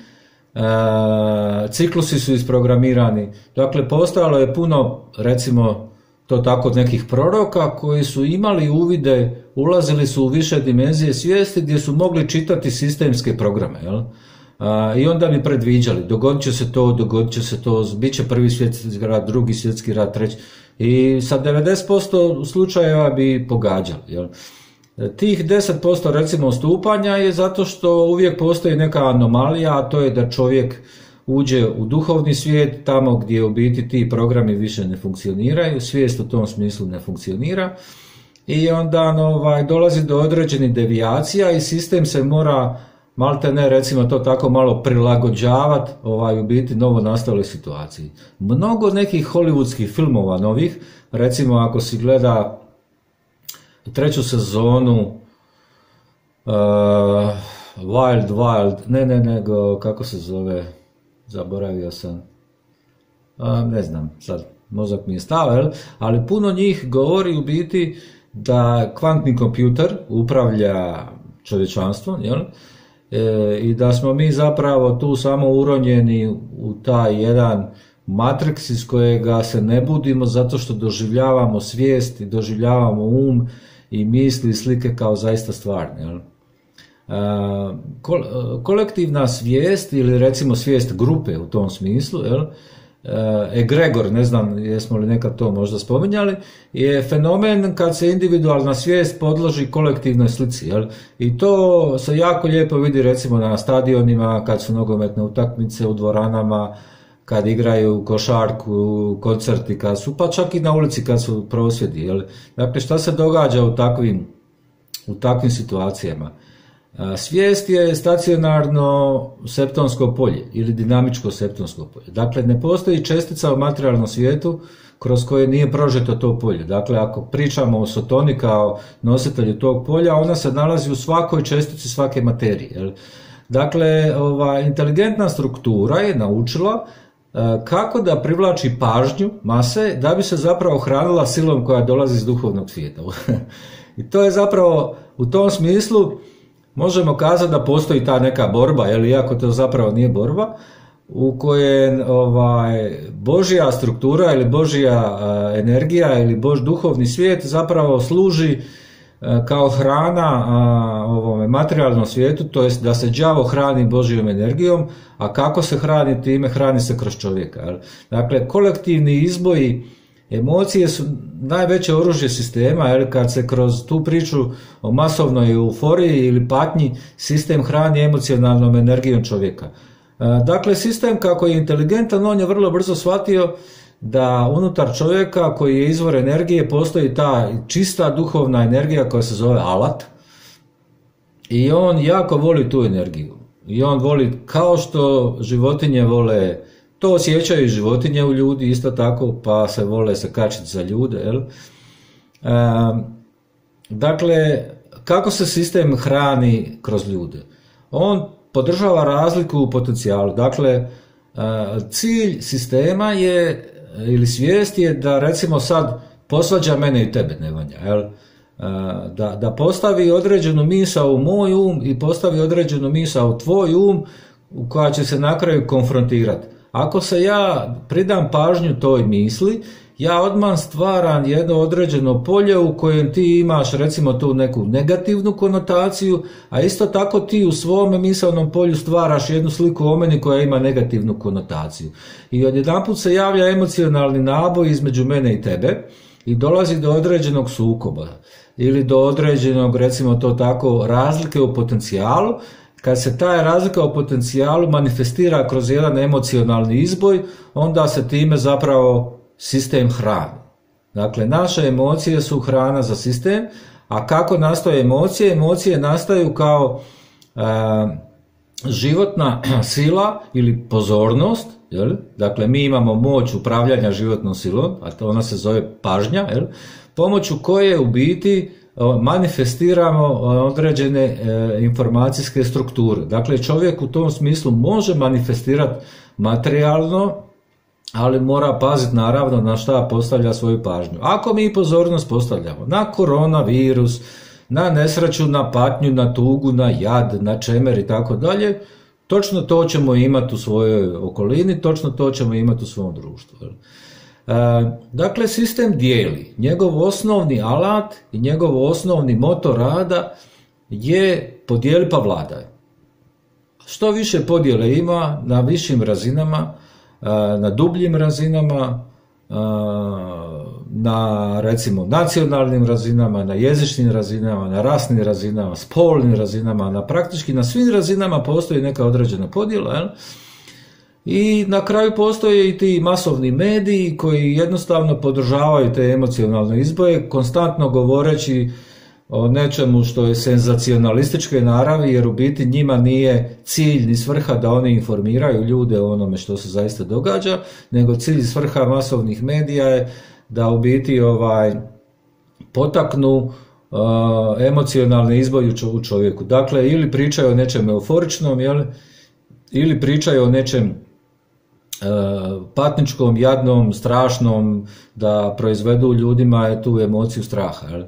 ciklusi su isprogramirani. Dakle, postojalo je puno, recimo, to tako nekih proroka koji su imali uvide, ulazili su u više dimenzije svijesti gdje su mogli čitati sistemske programe. Jel? A, i onda bi predviđali, dogodit će se to, dogodit će se to, bit će prvi svjetski rat, drugi svjetski rat, treći. I sa devedeset posto slučajeva bi pogađali. Jel? Tih deset posto recimo odstupanja je zato što uvijek postoji neka anomalija, a to je da čovjek uđe u duhovni svijet, tamo gdje u biti ti programi više ne funkcioniraju, svijest u tom smislu ne funkcionira i onda ovaj, dolazi do određenih devijacija i sistem se mora malte ne, recimo to tako malo prilagođavati ovaj, u biti novo nastaloj situaciji. Mnogo nekih hollywoodskih filmova novih, recimo ako si gleda treću sezonu uh, Wild Wild, ne, ne, nego, kako se zove, zaboravio sam, uh, ne znam, sad mozak mi je stao, ali puno njih govori u biti da kvantni kompjuter upravlja čovječanstvom, jel? E, i da smo mi zapravo tu samo uronjeni u taj jedan matriks iz kojega se ne budimo zato što doživljavamo svijest i doživljavamo um i misli i slike kao zaista stvarne. Jel? E, kol, kolektivna svijest ili recimo svijest grupe u tom smislu, jel? Egregor, ne znam jesmo li nekad to možda spominjali, je fenomen kad se individualna svijest podloži kolektivnoj slici. Jel? I to se jako lijepo vidi recimo na stadionima, kad su nogometne utakmice u dvoranama, kad igraju košarku, koncerti, kad su, pa čak i na ulici kad su prosvjedi. Jel? Dakle, šta se događa u takvim, u takvim situacijama? Svijest je stacionarno septonsko polje ili dinamičko septonsko polje. Dakle, ne postoji čestica u materijalnom svijetu kroz koje nije prožeto to polje. Dakle, ako pričamo o sotoni kao nositelju tog polja, ona se nalazi u svakoj čestici svake materije. Jel? Dakle, ova inteligentna struktura je naučila kako da privlači pažnju mase da bi se zapravo hranila silom koja dolazi iz duhovnog svijeta. I to je zapravo u tom smislu možemo kazati da postoji ta neka borba, jel, iako to zapravo nije borba, u kojem ovaj, Božja struktura ili Božja uh, energija ili Bož duhovni svijet zapravo služi uh, kao hrana uh, ovome materijalnom svijetu, to jest da se đavo hrani Božjom energijom, a kako se hrani time? Hrani se kroz čovjeka. Jel? Dakle, kolektivni izboji emocije su najveće oružje sistema, jer kad se kroz tu priču o masovnoj euforiji ili patnji sistem hrani emocionalnom energijom čovjeka. Dakle, sistem kako je inteligentan, on je vrlo brzo shvatio da unutar čovjeka koji je izvor energije postoji ta čista duhovna energija koja se zove alat i on jako voli tu energiju. I on voli, kao što životinje vole, to osjećaju životinje u ljudi isto tako, pa se vole se kačiti za ljude. Jel? E, dakle, kako se sistem hrani kroz ljude? On podržava razliku u potencijalu. Dakle, e, cilj sistema je, ili svijest je da recimo sad posvađa mene i tebe, Nevanja, jel? E, da, da postavi određenu misao u moj um i postavi određenu misao u tvoj um koja će se na kraju konfrontirati. Ako se ja pridam pažnju toj misli, ja odmah stvaram jedno određeno polje u kojem ti imaš recimo tu neku negativnu konotaciju, a isto tako ti u svome misaonom polju stvaraš jednu sliku o meni koja ima negativnu konotaciju. I odjedanput se javlja emocionalni naboj između mene i tebe i dolazi do određenog sukoba ili do određenog, recimo to tako, razlike u potencijalu. Kad se taj razlika u potencijalu manifestira kroz jedan emocionalni izboj, onda se time zapravo sistem hrani. Dakle, naše emocije su hrana za sistem, a kako nastaju emocije? Emocije nastaju kao e, životna sila ili pozornost, jel? Dakle, mi imamo moć upravljanja životnom silom, a to ona se zove pažnja, jel? Pomoću koje u biti manifestiramo određene e, informacijske strukture. Dakle, čovjek u tom smislu može manifestirati materijalno, ali mora paziti naravno na šta postavlja svoju pažnju. Ako mi pozornost postavljamo na koronavirus, na nesreću, na patnju, na tugu, na jad, na čemer i tako dalje, točno to ćemo imati u svojoj okolini, točno to ćemo imati u svom društvu. Dakle, sistem dijeli. Njegov osnovni alat i njegov osnovni moto rada je podijeli pa vladaj. Što više podjele ima na višim razinama, na dubljim razinama, na recimo nacionalnim razinama, na jezičnim razinama, na rasnim razinama, spolnim razinama, na praktički na svim razinama postoji neka određena podjela, jel? I na kraju postoje i ti masovni mediji koji jednostavno podržavaju te emocionalne izboje, konstantno govoreći o nečemu što je senzacionalističke naravi, jer u biti njima nije cilj ni svrha da oni informiraju ljude o onome što se zaista događa, nego cilj i svrha masovnih medija je da u biti ovaj, potaknu uh, emocionalne izboje u čovjeku. Dakle, ili pričaju o nečem euforičnom, jel? Ili pričaju o nečem patničkom, jadnom, strašnom, da proizvedu ljudima tu emociju straha. Jel?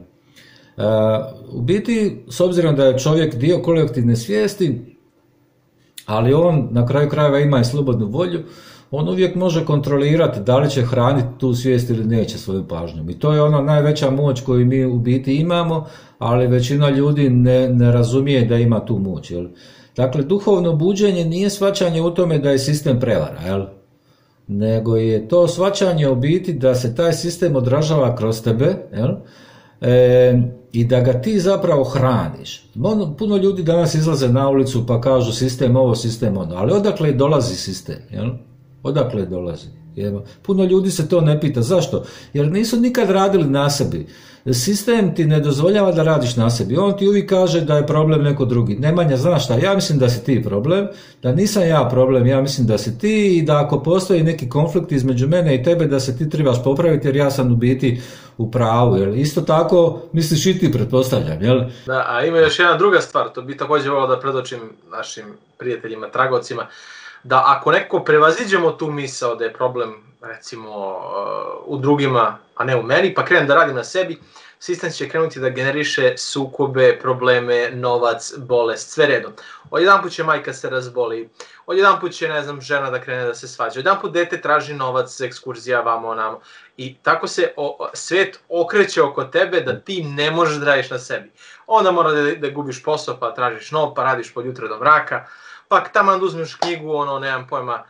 U biti, s obzirom da je čovjek dio kolektivne svijesti, ali on na kraju krajeva ima i slobodnu volju, on uvijek može kontrolirati da li će hraniti tu svijest ili neće svojom pažnjom. I to je ona najveća moć koju mi u biti imamo, ali većina ljudi ne, ne razumije da ima tu moć. Jel? Dakle, duhovno buđenje nije shvaćanje u tome da je sistem prevara, jel? Nego je to shvaćanje u biti da se taj sistem odražava kroz tebe, jel? E, i da ga ti zapravo hraniš. Puno ljudi danas izlaze na ulicu pa kažu sistem ovo, sistem ono, ali odakle dolazi sistem, jel? Odakle dolazi? Evo, puno ljudi se to ne pita. Zašto? Jer nisu nikad radili na sebi. Sistem ti ne dozvoljava da radiš na sebi. On ti uvijek kaže da je problem neko drugi. Nemanja, znaš šta, ja mislim da si ti problem, da nisam ja problem, ja mislim da si ti i da ako postoji neki konflikt između mene i tebe da se ti trebaš popraviti jer ja sam u biti u pravu. Jel? Isto tako misliš i ti, pretpostavljam. Jel? Da, a ima još jedna druga stvar, to bi također volio da predočim našim prijateljima, tragocima, da ako neko prevaziđemo tu misao da je problem recimo u drugima, a ne u meni, pa krenem da radim na sebi, sistem će krenuti da generiše sukobe, probleme, novac, bolest, sve redom. Odjedan put će majka se razboli, odjedan put će, ne znam, žena da krene da se svađa, odjedan put dete traži novac, ekskurzija, vamo, namo. I tako se o, svet okreće oko tebe da ti ne možeš da radiš na sebi. Onda mora da, da gubiš posao, pa tražiš nov, pa radiš pod jutra do mraka, pa tamo da uzmeš knjigu, ono, nemam pojma,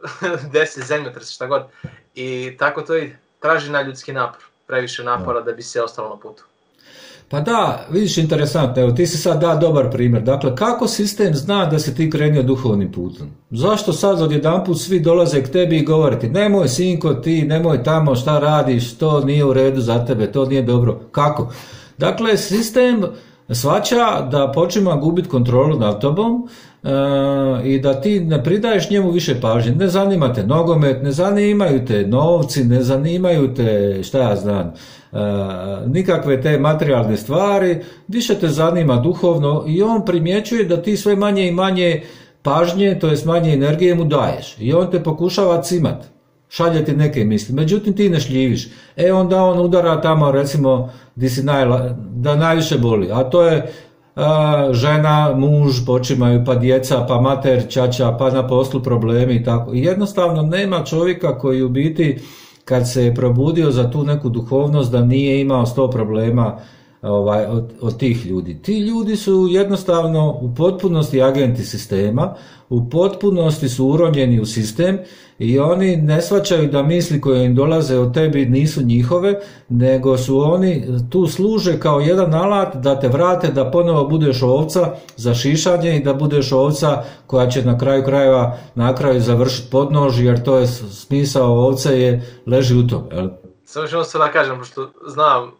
deset zemljotresa, šta god. I tako to ide. Traži na ljudski napor, previše napora da bi se ostalo na putu. Pa da, vidiš, interesantno, evo ti si sad da dobar primjer. Dakle, kako sistem zna da si ti krenio duhovnim putem? Zašto sad odjedanput svi dolaze k tebi i govore ti, nemoj sinko ti, nemoj tamo, šta radiš, to nije u redu za tebe, to nije dobro. Kako? Dakle, sistem shvaća da počima gubiti kontrolu nad tobom e, i da ti ne pridaješ njemu više pažnje. Ne zanima te nogomet, ne zanimaju te novci, ne zanimaju te, šta ja znam, e, nikakve te materijalne stvari, više te zanima duhovno i on primjećuje da ti sve manje i manje pažnje, to jest manje energije mu daješ i on te pokušava cimat. Šalje ti neke misli, međutim ti ne šljiviš. E onda on udara tamo recimo di si najla, da najviše boli, a to je a, žena, muž, počimaju, pa djeca, pa mater, ćaća, pa na poslu problemi i tako. I jednostavno nema čovjeka koji u biti kad se je probudio za tu neku duhovnost da nije imao sto problema ovaj, od, od tih ljudi. Ti ljudi su jednostavno u potpunosti agenti sistema, u potpunosti su uronjeni u sistem i oni ne shvaćaju da misli koje im dolaze od tebi nisu njihove, nego su oni tu služe kao jedan alat da te vrate da ponovo budeš ovca za šišanje i da budeš ovca koja će na kraju krajeva na kraju završiti podnož, jer to je smisao ovce je leži u tom. Samo što se da kažem, pošto znam,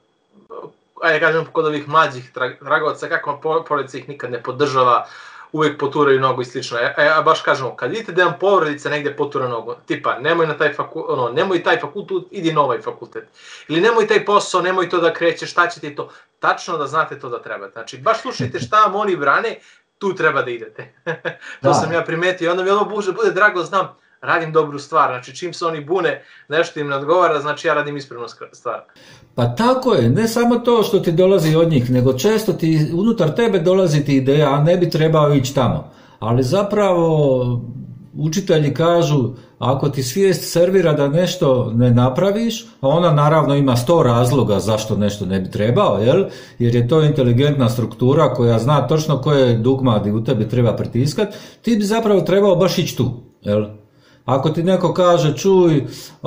ajde kažem kod ovih mlađih dragovaca kako porodica ih nikad ne podržava, uvijek poturaju nogu i slično. E, a baš kažemo, kad vidite da vam porodica negdje potura nogu, tipa nemoj na taj fakultet, ono, nemoj taj fakultet, idi na ovaj fakultet. Ili nemoj taj posao, nemoj to da krećeš, šta će ti to? Tačno da znate to da trebate. Znači, baš slušajte šta vam oni brane, tu treba da idete. to da. Sam ja primetio i onda mi ono bude, bude drago, znam, radim dobru stvar, znači čim se oni bune, nešto im ne odgovara, znači ja radim ispravnu stvar. Pa tako je, ne samo to što ti dolazi od njih, nego često ti unutar tebe dolazi ti ideja, a ne bi trebao ići tamo. Ali zapravo učitelji kažu, ako ti svijest servira da nešto ne napraviš, a ona naravno ima sto razloga zašto nešto ne bi trebao, jel? Jer je to inteligentna struktura koja zna točno koje dugmadi u tebi treba pritiskati, ti bi zapravo trebao baš ići tu, jel? Ako ti neko kaže, čuj,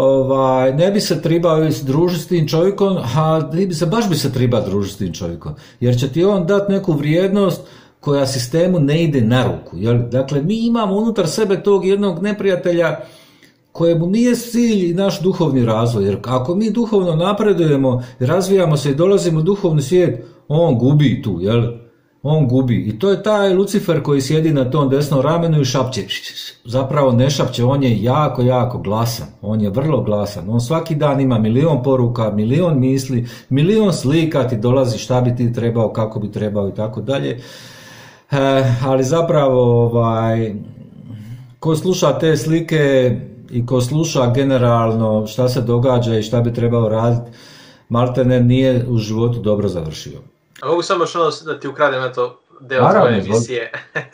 ovaj, ne bi se trebao družiti s tim čovjekom, a bi se, baš bi se trebao družiti s tim čovjekom, jer će ti on dati neku vrijednost koja sistemu ne ide na ruku. Jel? Dakle, mi imamo unutar sebe tog jednog neprijatelja kojemu nije cilj naš duhovni razvoj, jer ako mi duhovno napredujemo, razvijamo se i dolazimo u duhovni svijet, on gubi tu, jel? On gubi. I to je taj Lucifer koji sjedi na tom desnom ramenu i šapće. Zapravo ne šapće, on je jako, jako glasan. On je vrlo glasan. On svaki dan ima milion poruka, milion misli, milion slika ti dolazi šta bi ti trebao, kako bi trebao i tako dalje. E, ali zapravo, ovaj, ko sluša te slike i ko sluša generalno šta se događa i šta bi trebao raditi, maltene nije u životu dobro završio. A mogu samo što da ti ukradem eto deo tvoje emisije.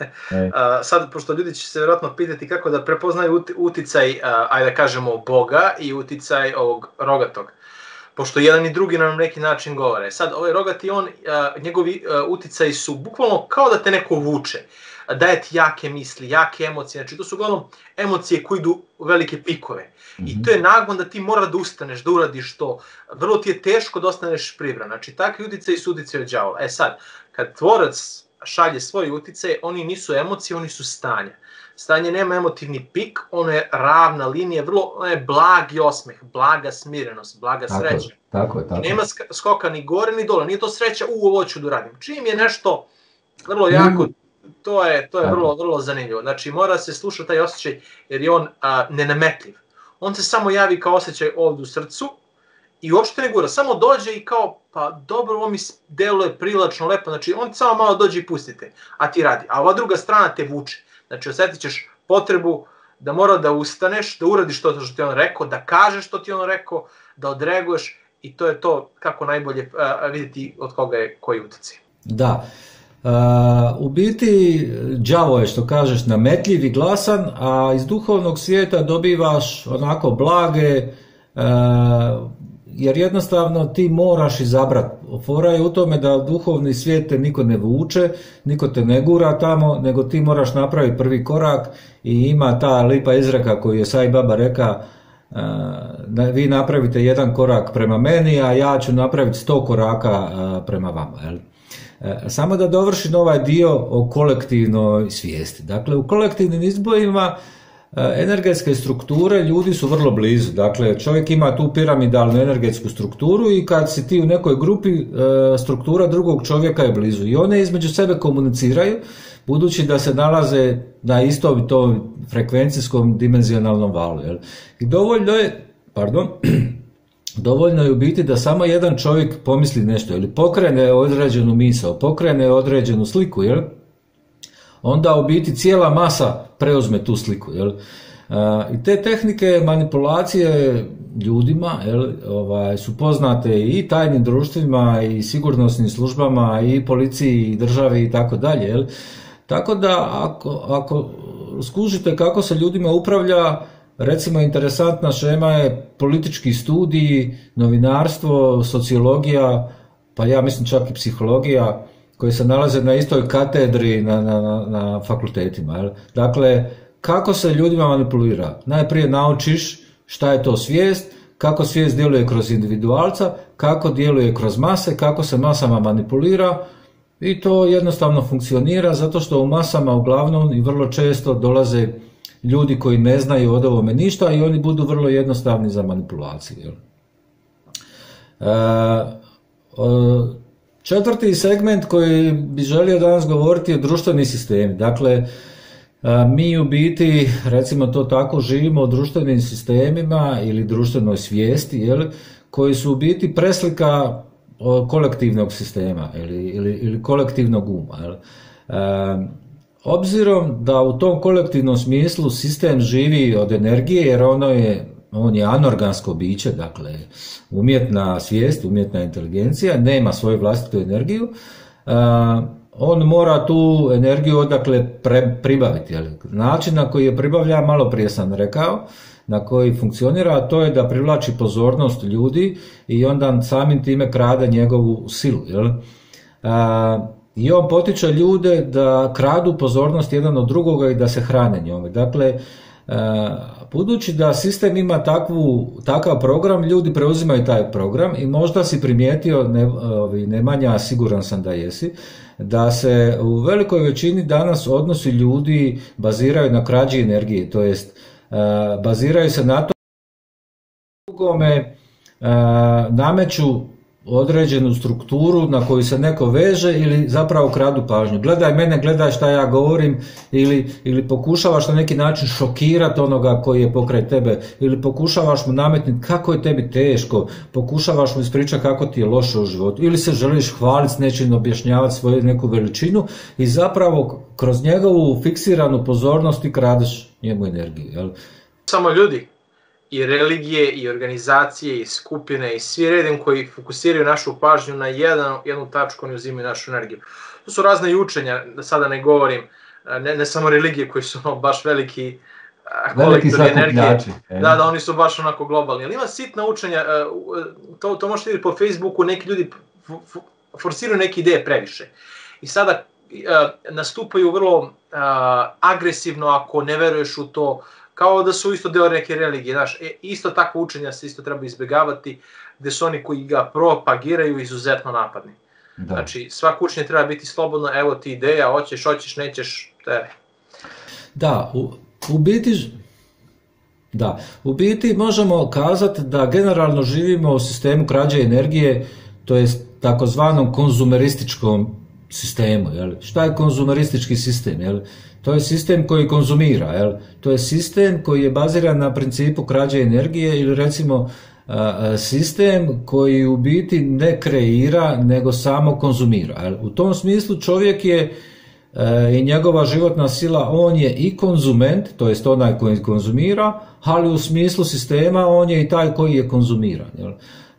Sad, pošto ljudi će se vjerojatno pitati kako da prepoznaju uticaj, ajde da kažemo, Boga i uticaj ovog rogatog. Pošto jedan i drugi nam neki način govore. Sad, ovaj rogati, on, njegovi uticaji su bukvalno kao da te neko vuče. Daje ti jake misli, jake emocije. Znači, to su uglavnom emocije koje idu u velike pikove. Mm-hmm. I to je nagon da ti mora da ustaneš, da uradiš to. Vrlo ti je teško da ostaneš pribran. Znači, takvi uticaji su uticaji od đavola. E sad, kad tvorac šalje svoj uticaj, oni nisu emocije, oni su stanja. Stanje nema emotivni pik, ono je ravna linija, vrlo ono je blagi osmeh, blaga smirenost, blaga tako, sreća. Tako je, tako. I nema skoka ni gore ni dole, nije to sreća, u ovo ću da uradim. Čim je nešto vrlo jako, to je, to je vrlo, vrlo zanimljivo. Znači mora se slušati taj osjećaj jer je on a, nenametljiv. On se samo javi kao osjećaj ovdje u srcu i uopšte ne gura, samo dođe i kao, pa dobro, ovo mi deluje privlačno, lepo, znači on samo malo dođe i pustite, a ti radi. A ova druga strana te vuče. Znači osjetit ćeš potrebu da mora da ustaneš, da uradiš to što ti on rekao, da kažeš što ti on rekao, da odreaguješ i to je to kako najbolje uh, vidjeti od koga je koji utjecaj. Da. Uh, u biti đavo je, što kažeš, nametljiv i glasan, a iz duhovnog svijeta dobivaš onako blage, uh, jer jednostavno ti moraš izabrati. Fora je u tome da duhovni svijet te niko ne vuče, niko te ne gura tamo, nego ti moraš napraviti prvi korak i ima ta lipa izreka koju je Sai Baba reka, uh, vi napravite jedan korak prema meni, a ja ću napraviti sto koraka uh, prema vama, jel? Samo da dovršim ovaj dio o kolektivnoj svijesti. Dakle, u kolektivnim izbojima energetske strukture ljudi su vrlo blizu. Dakle, čovjek ima tu piramidalnu energetsku strukturu i kad si ti u nekoj grupi, struktura drugog čovjeka je blizu. I one između sebe komuniciraju, budući da se nalaze na istom tom frekvencijskom dimenzionalnom valu. Jel? I dovoljno je, pardon, dovoljno je u biti da samo jedan čovjek pomisli nešto ili pokrene određenu misao, pokrene određenu sliku, jel? Onda u biti cijela masa preuzme tu sliku. Jel? I te tehnike manipulacije ljudima, jel, ovaj, su poznate i tajnim društvima i sigurnosnim službama i policiji i državi i tako dalje. Jel? Tako da ako, ako skužite kako se ljudima upravlja, recimo interesantna šema je politički studiji, novinarstvo, sociologija, pa ja mislim čak i psihologija, koji se nalaze na istoj katedri na, na, na, na fakultetima. Jel? Dakle, kako se ljudima manipulira? Najprije naučiš šta je to svijest, kako svijest djeluje kroz individualca, kako djeluje kroz mase, kako se masama manipulira, i to jednostavno funkcionira zato što u masama uglavnom i vrlo često dolaze ljudi koji ne znaju od ovome ništa i oni budu vrlo jednostavni za manipulaciju. Jel? E, četvrti segment koji bi želio danas govoriti je društveni sistemi. Dakle, mi u biti, recimo to tako, živimo u društvenim sistemima ili društvenoj svijesti, jel, koji su u biti preslika kolektivnog sistema ili, ili, ili kolektivnog uma. Jel. E, obzirom da u tom kolektivnom smislu sistem živi od energije, jer ono je, on je anorgansko biće, dakle umjetna svijest, umjetna inteligencija, nema svoju vlastitu energiju, e, on mora tu energiju odakle pre, pribaviti. Jel? Način na koji je pribavlja, malo prije sam rekao, na koji funkcionira, a to je da privlači pozornost ljudi i onda samim time krade njegovu silu. Jel? A, I on potiče ljude da kradu pozornost jedan od drugoga i da se hrane njome. Dakle, a, budući da sistem ima takvu, takav program, ljudi preuzimaju taj program i možda si primijetio, ne, ovi, Nemanja, siguran sam da jesi, da se u velikoj većini danas odnosi ljudi baziraju na krađi energije, to jest uh, baziraju se na to drugome uh, nameću određenu strukturu na koju se neko veže ili zapravo kradu pažnju. Gledaj mene, gledaj šta ja govorim, ili, ili pokušavaš na neki način šokirati onoga koji je pokraj tebe, ili pokušavaš mu nametniti kako je tebi teško, pokušavaš mu ispričati kako ti je loše u životu, ili se želiš hvaliti s nečim, objašnjavati svoju neku veličinu i zapravo kroz njegovu fiksiranu pozornost ti kradeš njemu energiju. Jel? Samo ljudi, i religije, i organizacije, i skupine, i svi redom koji fokusiraju našu pažnju na jedan, jednu tačku, oni uzimaju našu energiju. To su razne učenja, da sada ne govorim, ne, ne samo religije koji su ono, baš veliki kolektori energije. Da, da, oni su baš onako globalni. Ali ima sitna učenja, to, to možete vidjeti po Facebooku, neki ljudi forsiraju neke ideje previše. I sada uh, nastupaju vrlo uh, agresivno ako ne veruješ u to, kao da su isto deo neke religije, znaš, e, isto takvo učenja se isto treba izbjegavati, gdje su oni koji ga propagiraju izuzetno napadni. Da. Znači, svako učenje treba biti slobodno, evo ti ideja, hoćeš, hoćeš, nećeš, tebe. Da, u, u biti, da, u biti možemo kazati da generalno živimo u sistemu krađe energije, to je takozvanom konzumerističkom sistemu. Jel? Šta je konzumeristički sistem? Jel? To je sistem koji konzumira, jel? To je sistem koji je baziran na principu krađe energije ili recimo a, sistem koji u biti ne kreira nego samo konzumira. Jel? U tom smislu čovjek je a, i njegova životna sila, on je i konzument, to jest onaj koji konzumira, ali u smislu sistema on je i taj koji je konzumiran. Jel?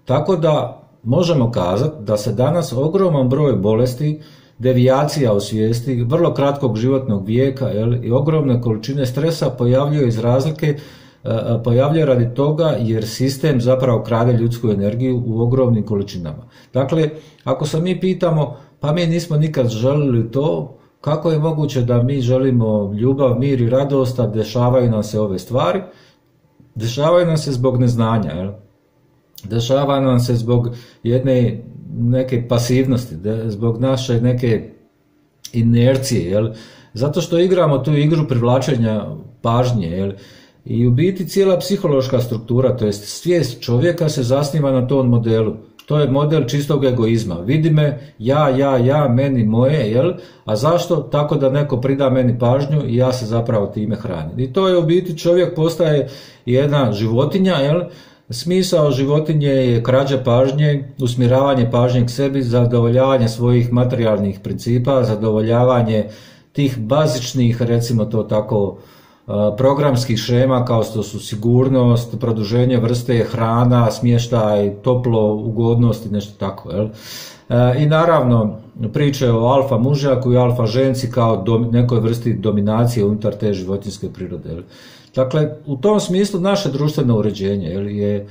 Tako da možemo kazati da se danas ogroman broj bolesti, devijacija u svijesti, vrlo kratkog životnog vijeka, jel, i ogromne količine stresa pojavljuje iz razlike, pojavljuje radi toga jer sistem zapravo krade ljudsku energiju u ogromnim količinama. Dakle, ako se mi pitamo, pa mi nismo nikad želili to, kako je moguće da mi želimo ljubav, mir i radost, a dešavaju nam se ove stvari? Dešavaju nam se zbog neznanja, jel? Dešava nam se zbog jedne neke pasivnosti, zbog naše neke inercije, jel? Zato što igramo tu igru privlačenja pažnje, jel? I u biti cijela psihološka struktura, to jest svijest čovjeka se zasniva na tom modelu. To je model čistog egoizma. Vidi me, ja, ja, ja, meni, moje, jel? A zašto? Tako da neko prida meni pažnju i ja se zapravo time hranim. I to je u biti, čovjek postaje jedna životinja, jel? Smisao životinje je krađa pažnje, usmjeravanje pažnje k sebi, zadovoljavanje svojih materijalnih principa, zadovoljavanje tih bazičnih, recimo to tako, programskih šema kao što su sigurnost, produženje vrste, hrana, smještaj, toplo, ugodnost i nešto tako. Jel? I naravno priče o alfa mužjaku i alfa ženci kao dom, nekoj vrsti dominacije unutar te životinjske prirode. Jel? Dakle, u tom smislu naše društveno uređenje jel, je,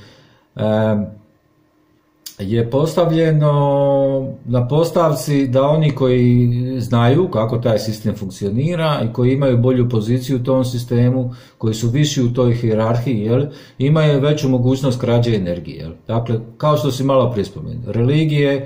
je postavljeno na postavci da oni koji znaju kako taj sistem funkcionira i koji imaju bolju poziciju u tom sistemu, koji su viši u toj hijerarhiji, jel, imaju veću mogućnost krađe energije. Jel. Dakle, kao što si malo prije spomenuo, religije,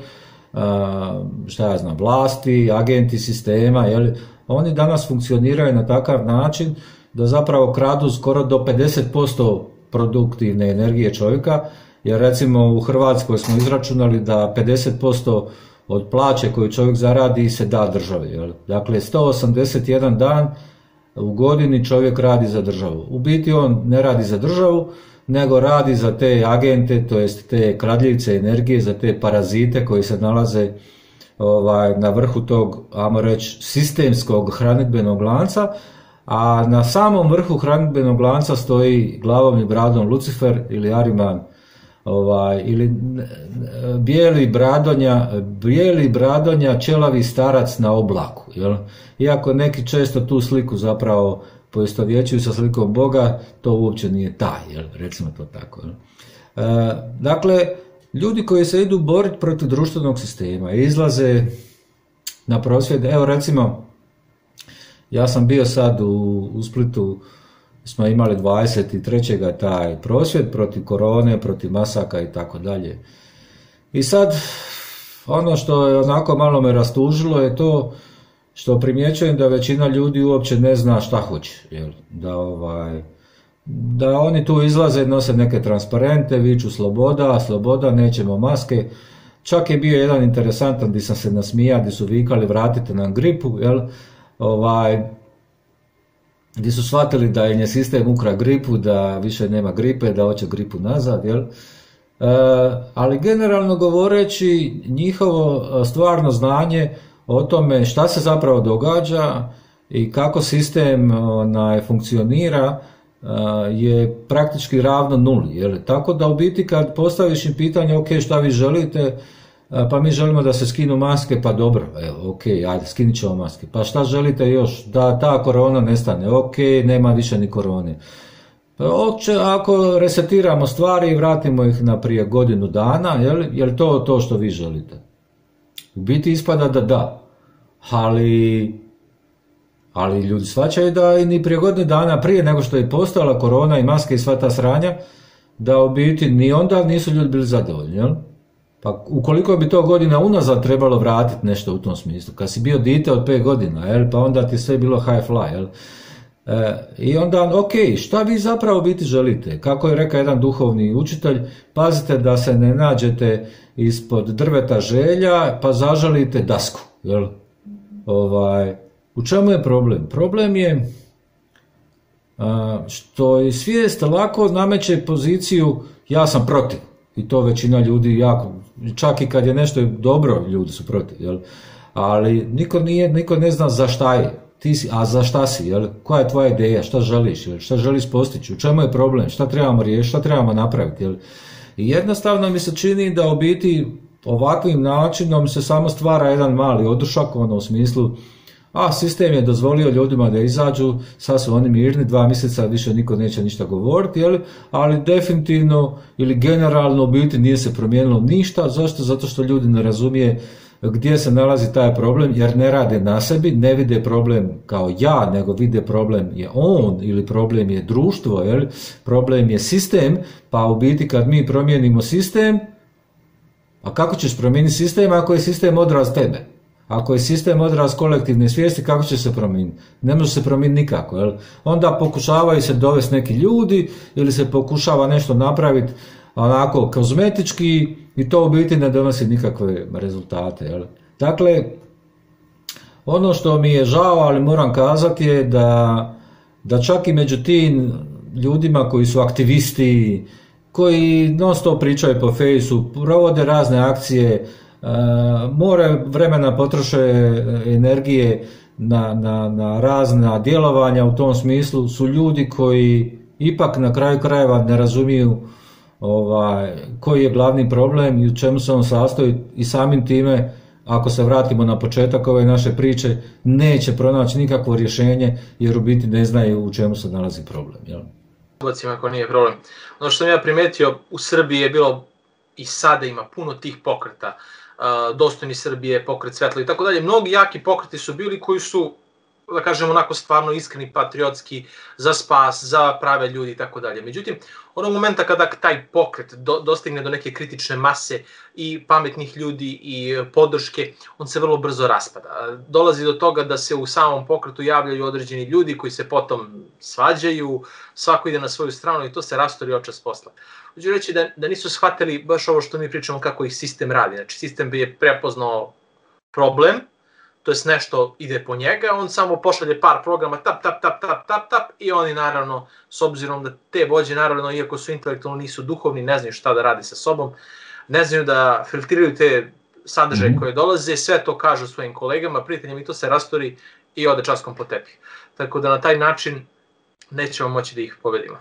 šta ja znam, vlasti, agenti sistema, jel, oni danas funkcioniraju na takav način da zapravo kradu skoro do pedeset posto produktivne energije čovjeka, jer recimo u Hrvatskoj smo izračunali da pedeset posto od plaće koju čovjek zaradi se da državi. Jel? Dakle, sto osamdeset jedan dan u godini čovjek radi za državu. U biti on ne radi za državu, nego radi za te agente, to jest te kradljivce energije, za te parazite koji se nalaze ovaj, na vrhu tog, ajmo reći, sistemskog hranidbenog lanca, a na samom vrhu hranidbenog lanca stoji glavom i bradom Lucifer ili Ariman, ovaj, ili bijeli bradonja, bijeli bradonja čelavi starac na oblaku. Jel? Iako neki često tu sliku zapravo poistovjećuju sa slikom Boga, to uopće nije taj, jel? Recimo to tako. Jel? E, dakle, ljudi koji se idu boriti protiv društvenog sistema i izlaze na prosvjede, evo recimo, ja sam bio sad u, u Splitu, smo imali dvadeset trećeg taj prosvjed protiv korone, protiv masaka i tako dalje. I sad, ono što je onako malo me rastužilo je to što primjećujem da većina ljudi uopće ne zna šta hoće. Jel? Da, ovaj, da oni tu izlaze, nose neke transparente, viču sloboda, sloboda, nećemo maske. Čak je bio jedan interesantan gdje sam se nasmijao, gdje su vikali vratite nam gripu, jel? Ovaj, gdje su shvatili da im je sistem ukra gripu, da više nema gripe, da hoće gripu nazad, jel? E, ali generalno govoreći, njihovo stvarno znanje o tome šta se zapravo događa i kako sistem onaj, funkcionira je praktički ravno nuli. Jel? Tako da u biti kad postaviš im pitanje, ok, šta vi želite, pa mi želimo da se skinu maske, pa dobro, evo, ok, ajde, skinit ćemo maske. Pa šta želite još? Da ta korona nestane, ok, nema više ni korone. Pa oče, ako resetiramo stvari i vratimo ih na prije godinu dana, jel, jel to to što vi želite? U biti ispada da da, ali, ali ljudi shvaćaju da i ni prije godinu dana, prije nego što je postala korona i maske i sva ta sranja, da u biti ni onda nisu ljudi bili zadovoljni, jel? Pa ukoliko bi to godina unazad trebalo vratiti nešto u tom smislu, kad si bio dite od pet godina, jel, pa onda ti sve bilo high fly, jel? E, I onda, ok, šta vi zapravo biti želite? Kako je rekao jedan duhovni učitelj, pazite da se ne nađete ispod drveta želja, pa zažalite dasku, jel? Ovaj, u čemu je problem? Problem je a, što i svijest lako nameće poziciju ja sam protiv. I to većina ljudi jako, čak i kad je nešto dobro, ljudi su protiv, jel? Ali niko, nije, niko ne zna za šta je, ti si, a za šta si, jel? Koja je tvoja ideja, šta želiš, jel? Šta želiš postići, u čemu je problem, šta trebamo riješiti, šta trebamo napraviti, jel? I jednostavno mi se čini da u biti ovakvim načinom se samo stvara jedan mali odušak, ono u smislu, a sistem je dozvolio ljudima da izađu, sad su oni mirni, dva mjeseca više niko neće ništa govoriti, jeli? Ali definitivno ili generalno u biti nije se promijenilo ništa. Zašto? Zato što ljudi ne razumije gdje se nalazi taj problem, jer ne rade na sebi, ne vide problem kao ja, nego vide problem je on ili problem je društvo, jeli? Problem je sistem, pa u biti kad mi promijenimo sistem, a kako ćeš promijeniti sistem ako je sistem odraz tebe? Ako je sistem odraz kolektivne svijesti, kako će se promijeniti? Ne može se promijeniti nikako. Jel? Onda pokušavaju se dovesti neki ljudi ili se pokušava nešto napraviti onako kozmetički i to u biti ne donosi nikakve rezultate. Jel? Dakle, ono što mi je žao, ali moram kazati je da, da čak i među tim ljudima koji su aktivisti, koji non stop pričaju po fejsu, provode razne akcije, more vremena potroše energije na, na, na razna djelovanja u tom smislu, su ljudi koji ipak na kraju krajeva ne razumiju ovaj, koji je glavni problem i u čemu se on sastoji i samim time, ako se vratimo na početak ove naše priče, neće pronaći nikakvo rješenje jer u biti ne znaju u čemu se nalazi problem. Jel? Ako nije problem. Ono što sam ja primetio, u Srbiji je bilo i sada ima puno tih pokreta, uh, Dostojni Srbije, pokret Svetlo i tako dalje. Mnogi jaki pokreti su bili koji su, da kažemo, onako stvarno iskreni, patriotski, za spas, za prave ljudi i tako dalje. Međutim, onog momenta kada taj pokret do, dostigne do neke kritične mase i pametnih ljudi i podrške, on se vrlo brzo raspada. Dolazi do toga da se u samom pokretu javljaju određeni ljudi koji se potom svađaju, svako ide na svoju stranu i to se rastori očas posla. Hoću reći da, da nisu shvatili baš ovo što mi pričamo kako ih sistem radi. Znači, sistem bi je prepoznao problem, to jest nešto ide po njega, on samo pošalje par programa, tap, tap, tap, tap, tap, tap, i oni naravno, s obzirom da te vođe, naravno, iako su intelektualno, nisu duhovni, ne znaju šta da radi sa sobom, ne znaju da filtriraju te sadržaje mm-hmm. koje dolaze, sve to kažu svojim kolegama, prijateljima i to se rastori i ode časkom po tepih. Tako da na taj način nećemo moći da ih pobedimo.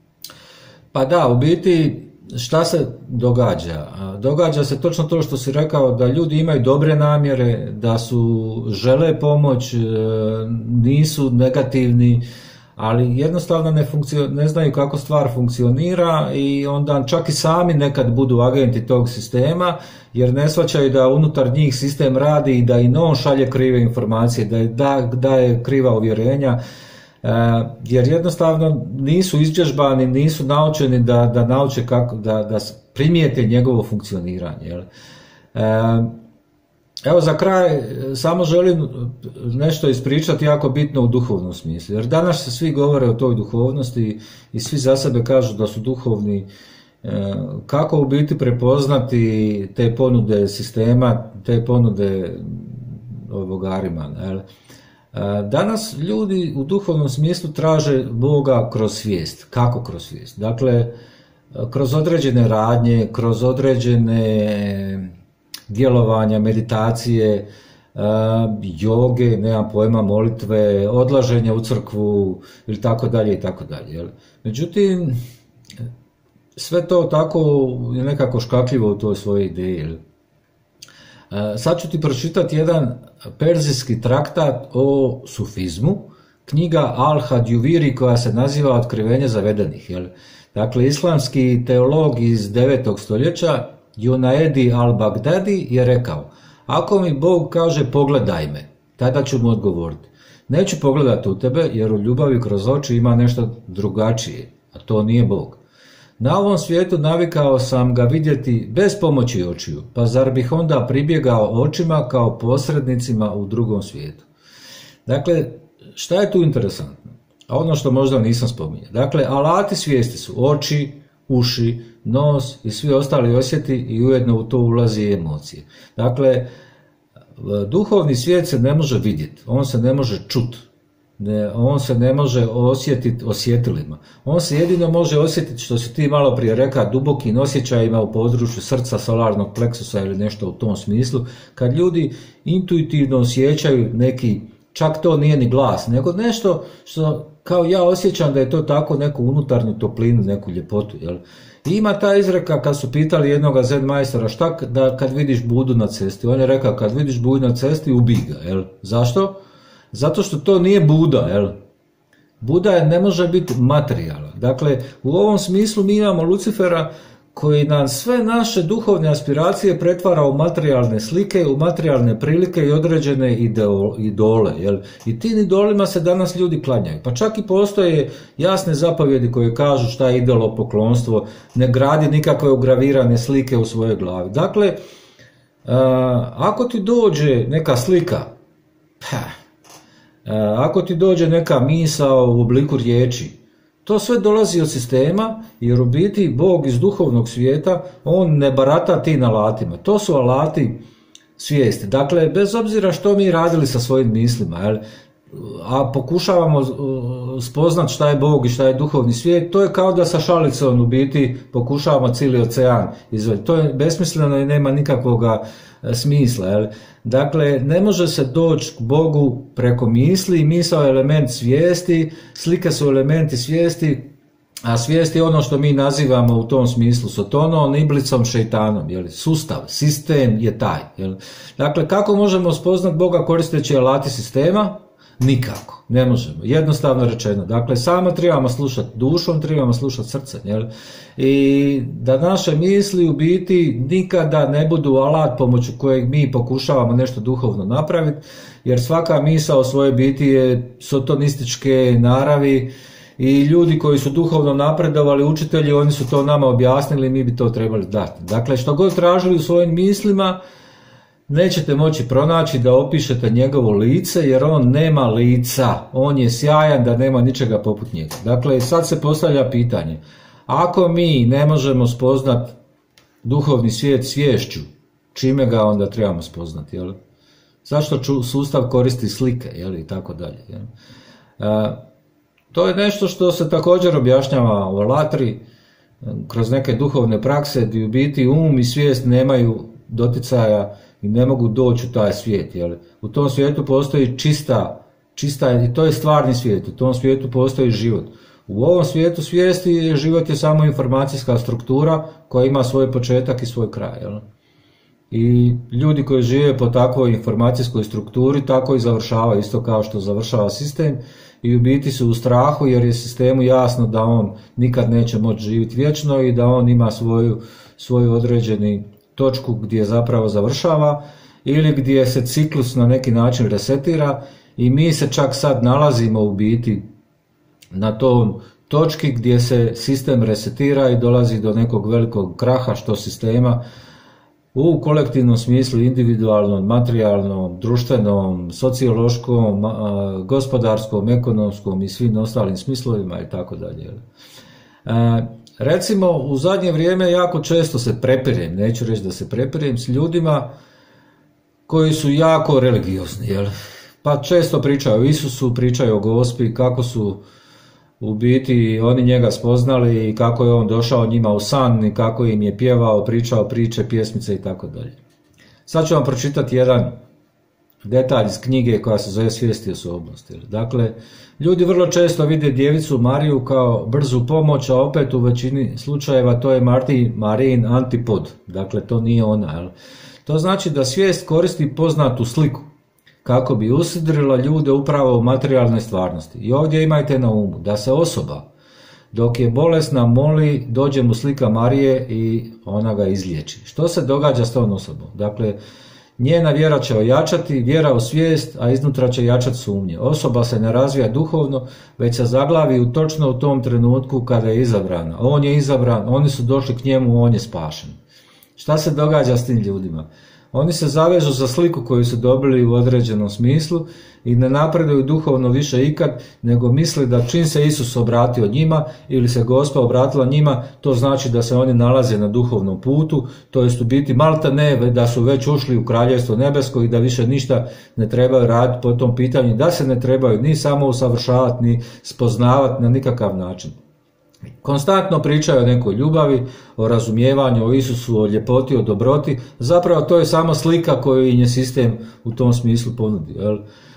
Pa da, u biti šta se događa? Događa se točno to što si rekao, da ljudi imaju dobre namjere, da su žele pomoć, nisu negativni, ali jednostavno ne, funkcio, ne znaju kako stvar funkcionira i onda čak i sami nekad budu agenti tog sistema, jer ne shvaćaju da unutar njih sistem radi i da i on šalje krive informacije, da je, da, da je kriva uvjerenja, jer jednostavno nisu izvježbani, nisu naučeni da, da nauče kako, da, da primijete njegovo funkcioniranje. Jel? Evo za kraj samo želim nešto ispričati jako bitno u duhovnom smislu, jer danas se svi govore o toj duhovnosti i svi za sebe kažu da su duhovni. Kako u biti prepoznati te ponude sistema, te ponude bogarima, jel? Danas ljudi u duhovnom smislu traže Boga kroz svijest. Kako kroz svijest? Dakle, kroz određene radnje, kroz određene djelovanja, meditacije, joge, nemam pojma, molitve, odlaženja u crkvu ili tako dalje i tako dalje. Međutim, sve to tako je nekako škakljivo u toj svojoj ideji. Sad ću ti pročitati jedan perzijski traktat o sufizmu, knjiga Al-Hadjuviri koja se naziva Otkrivenje zavedenih. Jel? Dakle, islamski teolog iz devetog stoljeća Junaedi al-Bagdadi je rekao: ako mi Bog kaže pogledaj me, tada ću mu odgovoriti: neću pogledati u tebe jer u ljubavi kroz oči ima nešto drugačije, a to nije Bog. Na ovom svijetu navikao sam ga vidjeti bez pomoći očiju, pa zar bih onda pribjegao očima kao posrednicima u drugom svijetu? Dakle, šta je tu interesantno? A ono što možda nisam spominjao. Dakle, alati svijesti su oči, uši, nos i svi ostali osjeti i ujedno u to ulazi i emocije. Dakle, duhovni svijet se ne može vidjeti, on se ne može čuti. Ne, on se ne može osjetiti osjetilima. On se jedino može osjetiti, što si ti malo prije rekao, dubokim osjećajima u području srca, solarnog pleksusa ili nešto u tom smislu, kad ljudi intuitivno osjećaju neki čak to nije ni glas, nego nešto što kao ja osjećam da je to tako neku unutarnju toplinu, neku ljepotu. Jel? I ima ta izreka kad su pitali jednog zen majstora šta da kad vidiš Budu na cesti, on je rekao kad vidiš Budu na cesti ubij ga. Jel? Zašto? Zato što to nije Buda. Jel? Buda je, ne može biti materijalan. Dakle, u ovom smislu mi imamo Lucifera koji nam sve naše duhovne aspiracije pretvara u materijalne slike, u materijalne prilike i određene idole. Jel? I tim idolima se danas ljudi klanjaju. Pa čak i postoje jasne zapovjedi koje kažu šta je idolopoklonstvo, ne gradi nikakve ugravirane slike u svojoj glavi. Dakle, ako ti dođe neka slika, ako ti dođe neka misao u obliku riječi, to sve dolazi od sistema, jer u biti Bog iz duhovnog svijeta, on ne barata tim alatima. To su alati svijesti. Dakle, bez obzira što mi radili sa svojim mislima, jel, a pokušavamo spoznat šta je Bog i šta je duhovni svijet, to je kao da sa šalicom u biti pokušavamo cijeli ocean izvesti. To je besmisleno i nema nikakvog smisla. Jel. Dakle, ne može se doći k Bogu preko misli, misao je element svijesti, slike su elementi svijesti, a svijest je ono što mi nazivamo u tom smislu sotonom, iblicom, šeitanom. Jel? Sustav, sistem je taj. Jel? Dakle, kako možemo spoznat Boga koristeći alati sistema? Nikako, ne možemo, jednostavno rečeno. Dakle, samo trebamo slušati dušom, trebamo slušati srcem. Jel? I da naše misli u biti nikada ne budu alat pomoću kojeg mi pokušavamo nešto duhovno napraviti, jer svaka misao o svojoj biti je sotonističke naravi i ljudi koji su duhovno napredovali, učitelji, oni su to nama objasnili, mi bi to trebali dati. Dakle, što god tražili u svojim mislima, nećete moći pronaći da opišete njegovo lice, jer on nema lica, on je sjajan da nema ničega poput njega. Dakle, sad se postavlja pitanje, ako mi ne možemo spoznat duhovni svijet sviješću, čime ga onda trebamo spoznati? Jel? Zašto sustav koristi slike, jel? I tako dalje. Jel? A, to je nešto što se također objašnjava u Alatri, kroz neke duhovne prakse, gdje u biti um i svijest nemaju doticaja i ne mogu doći u taj svijet. Jel? U tom svijetu postoji čista, čista, i to je stvarni svijet, u tom svijetu postoji život. U ovom svijetu svijesti život je samo informacijska struktura koja ima svoj početak i svoj kraj. Jel? I ljudi koji žive po takvoj informacijskoj strukturi tako i završavaju, isto kao što završava sistem, i u biti su u strahu jer je sistemu jasno da on nikad neće moći živjeti vječno i da on ima svoju, svoju određeni točku gdje zapravo završava ili gdje se ciklus na neki način resetira i mi se čak sad nalazimo u biti na tom točki gdje se sistem resetira i dolazi do nekog velikog kraha što sistema u kolektivnom smislu, individualnom, materijalnom, društvenom, sociološkom, gospodarskom, ekonomskom i svim ostalim smislovima i tako dalje. Recimo, u zadnje vrijeme jako često se prepirem, neću reći da se prepirem, s ljudima koji su jako religiozni. Jel? Pa često pričaju o Isusu, pričaju o Gospi, kako su u biti oni njega spoznali i kako je on došao njima u san i kako im je pjevao, pričao priče, pjesmice i tako dalje. Sad ću vam pročitati jedan detalj iz knjige koja se zove Svijest i osobnost. Dakle, ljudi vrlo često vide djevicu Mariju kao brzu pomoć, a opet u većini slučajeva to je Marti, Marijin antipod. Dakle, to nije ona. Jel? To znači da svijest koristi poznatu sliku kako bi usidrila ljude upravo u materijalnoj stvarnosti. I ovdje imajte na umu da se osoba, dok je bolesna, moli, dođe mu slika Marije i ona ga izliječi. Što se događa s tom osobom? Dakle, njena vjera će ojačati, vjera u svijest, a iznutra će jačati sumnje. Osoba se ne razvija duhovno, već se zaglavi u točno u tom trenutku kada je izabrana. On je izabran, oni su došli k njemu, on je spašen. Šta se događa s tim ljudima? Oni se zavežu za sliku koju su dobili u određenom smislu i ne napreduju duhovno više ikad, nego misle da čim se Isus obratio njima ili se Gospa obratila njima, to znači da se oni nalaze na duhovnom putu, to jest u biti malta ne, da su već ušli u Kraljevstvo nebesko i da više ništa ne trebaju raditi po tom pitanju, da se ne trebaju ni samo usavršavati, ni spoznavati na nikakav način. Konstantno pričaju o nekoj ljubavi, o razumijevanju, o Isusu, o ljepoti, o dobroti. Zapravo to je samo slika koju im je sistem u tom smislu ponudio. Jel?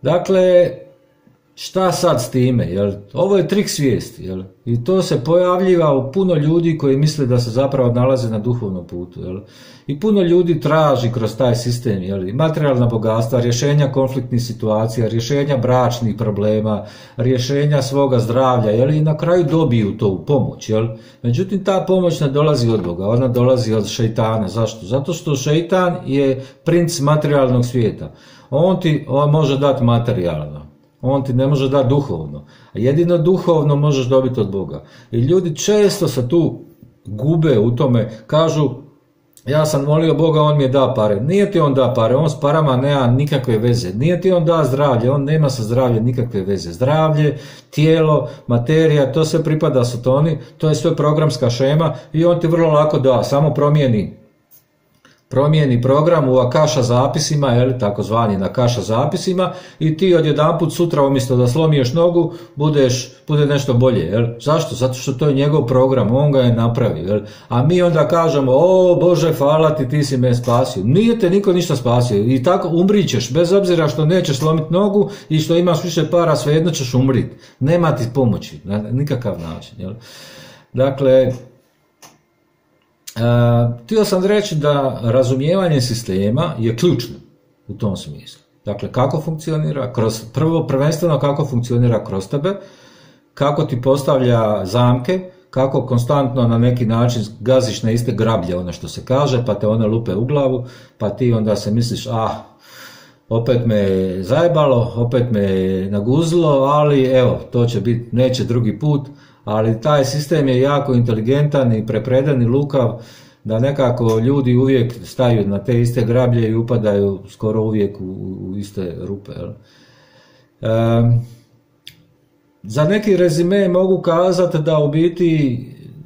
Dakle, šta sad s time? Jel? Ovo je trik svijesti. Jel? I to se pojavljiva u puno ljudi koji misle da se zapravo nalaze na duhovnom putu. Jel? I puno ljudi traži kroz taj sistem jel? Materijalna bogatstva, rješenja konfliktnih situacija, rješenja bračnih problema, rješenja svoga zdravlja jel? I na kraju dobiju to u pomoć. Jel? Međutim, ta pomoć ne dolazi od Boga, ona dolazi od šejtana. Zašto? Zato što šejtan je princ materijalnog svijeta. On ti on može dati materijalno. On ti ne može dati duhovno. A jedino duhovno možeš dobiti od Boga. I ljudi često se tu gube u tome, kažu ja sam molio Boga, on mi je da pare. Nije ti on da pare, on s parama nema nikakve veze. Nije ti on da zdravlje, on nema sa zdravljem nikakve veze. Zdravlje, tijelo, materija, to sve pripada Satoni, to je sve programska šema i on ti vrlo lako da, samo promijeni. Promijeni program u Akaša zapisima, jel, takozvani na Akaša zapisima i ti odjedanput sutra umjesto da slomiješ nogu, budeš, bude nešto bolje. Jel. Zašto? Zato što to je njegov program, on ga je napravio. Jel. A mi onda kažemo, o Bože, hvala ti, ti si me spasio. Nije te niko ništa spasio i tako umrit ćeš, bez obzira što nećeš slomiti nogu i što imaš više para, svejedno ćeš umrit. Nema ti pomoći, na nikakav način. Jel. Dakle, Uh, htio sam reći da razumijevanje sistema je ključno u tom smislu. Dakle, kako funkcionira, kroz, prvo prvenstveno kako funkcionira kroz tebe, kako ti postavlja zamke, kako konstantno na neki način gaziš na iste grablje, ono što se kaže, pa te one lupe u glavu, pa ti onda se misliš, ah, opet me je zajebalo, opet me je naguzilo, ali evo, to će biti, neće drugi put, ali taj sistem je jako inteligentan i prepredan i lukav, da nekako ljudi uvijek staju na te iste grablje i upadaju skoro uvijek u, u iste rupe. Jel? E, za neki rezime mogu kazati da u biti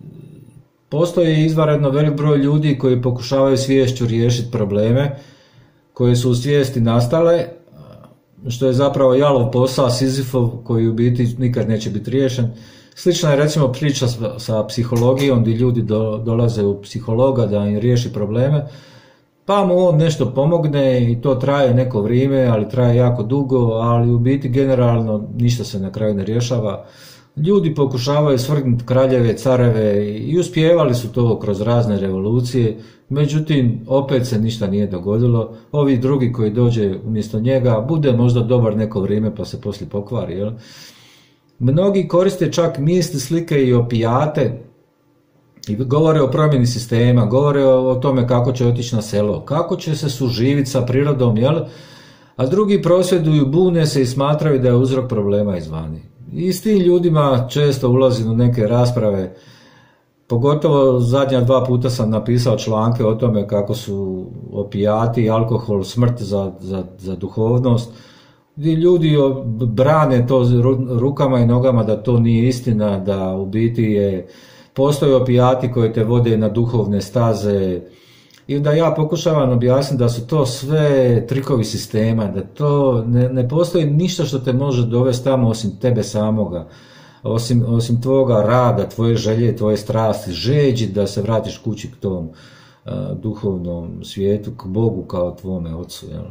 postoji izvanredno velik broj ljudi koji pokušavaju sviješću riješiti probleme koje su u svijesti nastale, što je zapravo jalov posao Sizifov koji u biti nikad neće biti riješen. Slična je recimo priča sa, sa psihologijom gdje ljudi do, dolaze u psihologa da im riješi probleme, pa mu on nešto pomogne i to traje neko vrijeme, ali traje jako dugo, ali u biti generalno ništa se na kraju ne rješava. Ljudi pokušavaju svrgnuti kraljeve, careve i uspijevali su to kroz razne revolucije, međutim opet se ništa nije dogodilo. Ovi drugi koji dođe umjesto njega bude možda dobar neko vrijeme pa se poslije pokvari. Jel? Mnogi koriste čak misli, slike i opijate i govore o promjeni sistema, govore o, o tome kako će otići na selo, kako će se suživiti sa prirodom, jel? A drugi prosvjeduju, bune se i smatraju da je uzrok problema izvani. I s tim ljudima često ulazim u neke rasprave, pogotovo zadnja dva puta sam napisao članke o tome kako su opijati, alkohol, smrt za, za, za duhovnost, gdje ljudi brane to rukama i nogama da to nije istina, da u biti je, postoje opijati koji te vode na duhovne staze i da ja pokušavam objasniti da su to sve trikovi sistema, da to ne, ne postoji ništa što te može dovesti tamo osim tebe samoga, osim, osim tvoga rada, tvoje želje, tvoje strasti, žeđi da se vratiš kući k tom uh, duhovnom svijetu, k Bogu kao tvome ocu. Jel?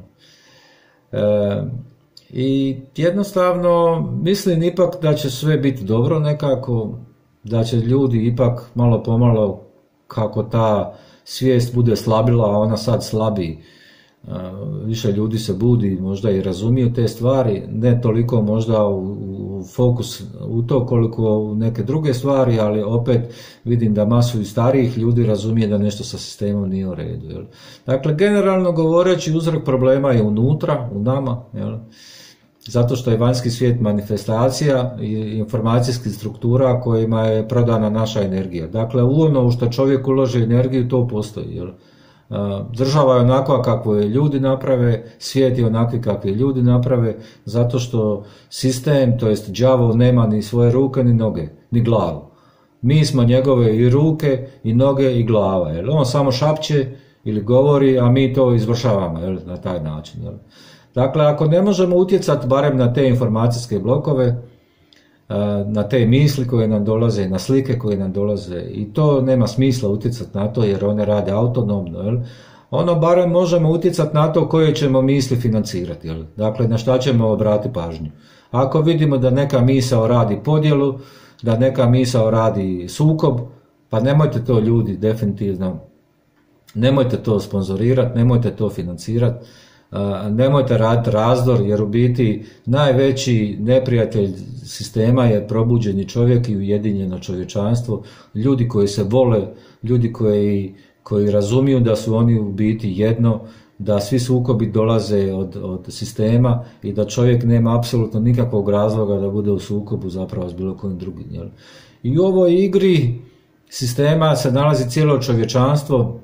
Uh, I jednostavno mislim ipak da će sve biti dobro nekako, da će ljudi ipak malo pomalo kako ta svijest bude slabila, a ona sad slabi, više ljudi se budi, možda i razumiju te stvari, ne toliko možda u, u fokus u to koliko u neke druge stvari, ali opet vidim da masu i starijih ljudi razumije da nešto sa sistemom nije u redu. Jel? Dakle, generalno govoreći, uzrok problema je unutra, u nama, jel? Zato što je vanjski svijet manifestacija i informacijskih struktura kojima je prodana naša energija. Dakle, u ono u što čovjek uloži energiju, to postoji. Jel? Država je onakva kakvu je ljudi naprave, svijet je onakvi kakvi ljudi naprave, zato što sistem, to jest đavo, nema ni svoje ruke ni noge, ni glavu. Mi smo njegove i ruke, i noge, i glava. Jel? On samo šapće ili govori, a mi to izvršavamo, jel? Na taj način. Jel? Dakle, ako ne možemo utjecati barem na te informacijske blokove, na te misli koje nam dolaze, na slike koje nam dolaze, i to nema smisla utjecati na to jer one rade autonomno, jel? ono barem možemo utjecati na to koje ćemo misli financirati, jel? Dakle, na šta ćemo obratiti pažnju. Ako vidimo da neka misao radi podjelu, da neka misao radi sukob, pa nemojte to ljudi definitivno, nemojte to sponzorirati, nemojte to financirati, nemojte raditi razdor, jer u biti najveći neprijatelj sistema je probuđeni čovjek i ujedinjeno čovječanstvo, ljudi koji se vole, ljudi koji, koji razumiju da su oni u biti jedno, da svi sukobi dolaze od, od sistema i da čovjek nema apsolutno nikakvog razloga da bude u sukobu zapravo s bilo kojim drugim. Jel? I u ovoj igri sistema se nalazi cijelo čovječanstvo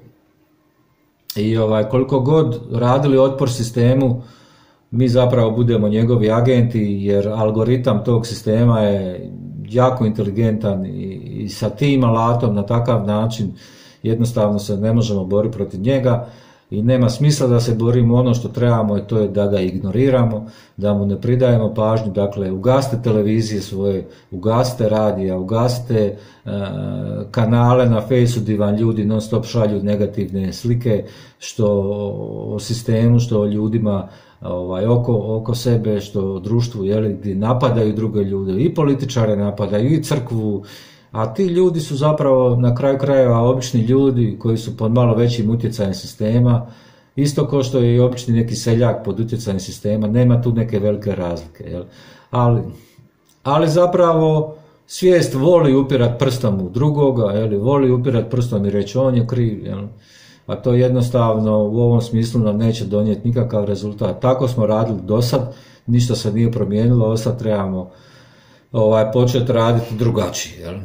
i ovaj, koliko god radili otpor sistemu, mi zapravo budemo njegovi agenti, jer algoritam tog sistema je jako inteligentan i, i sa tim alatom na takav način jednostavno se ne možemo boriti protiv njega i nema smisla da se borimo. Ono što trebamo je to je da ga ignoriramo, da mu ne pridajemo pažnju. Dakle, ugasite televizije svoje, ugasite radija, ugasite uh, kanale na Fejsu gdje vam ljudi non stop šalju negativne slike što o sistemu, što o ljudima ovaj, oko, oko sebe, što o društvu, jeli, gdje napadaju druge ljude, i političare napadaju, i crkvu. A ti ljudi su zapravo na kraju krajeva obični ljudi koji su pod malo većim utjecajem sistema, isto kao što je i obični neki seljak pod utjecajem sistema, nema tu neke velike razlike. Jel? Ali, ali zapravo svijest voli upirat prstom u drugoga, jel? Voli upirat prstom i reći on je kriv, jel? A to jednostavno u ovom smislu nam neće donijeti nikakav rezultat. Tako smo radili do sad, ništa se nije promijenilo, ovo sad trebamo ovaj, početi raditi drugačije. Jel?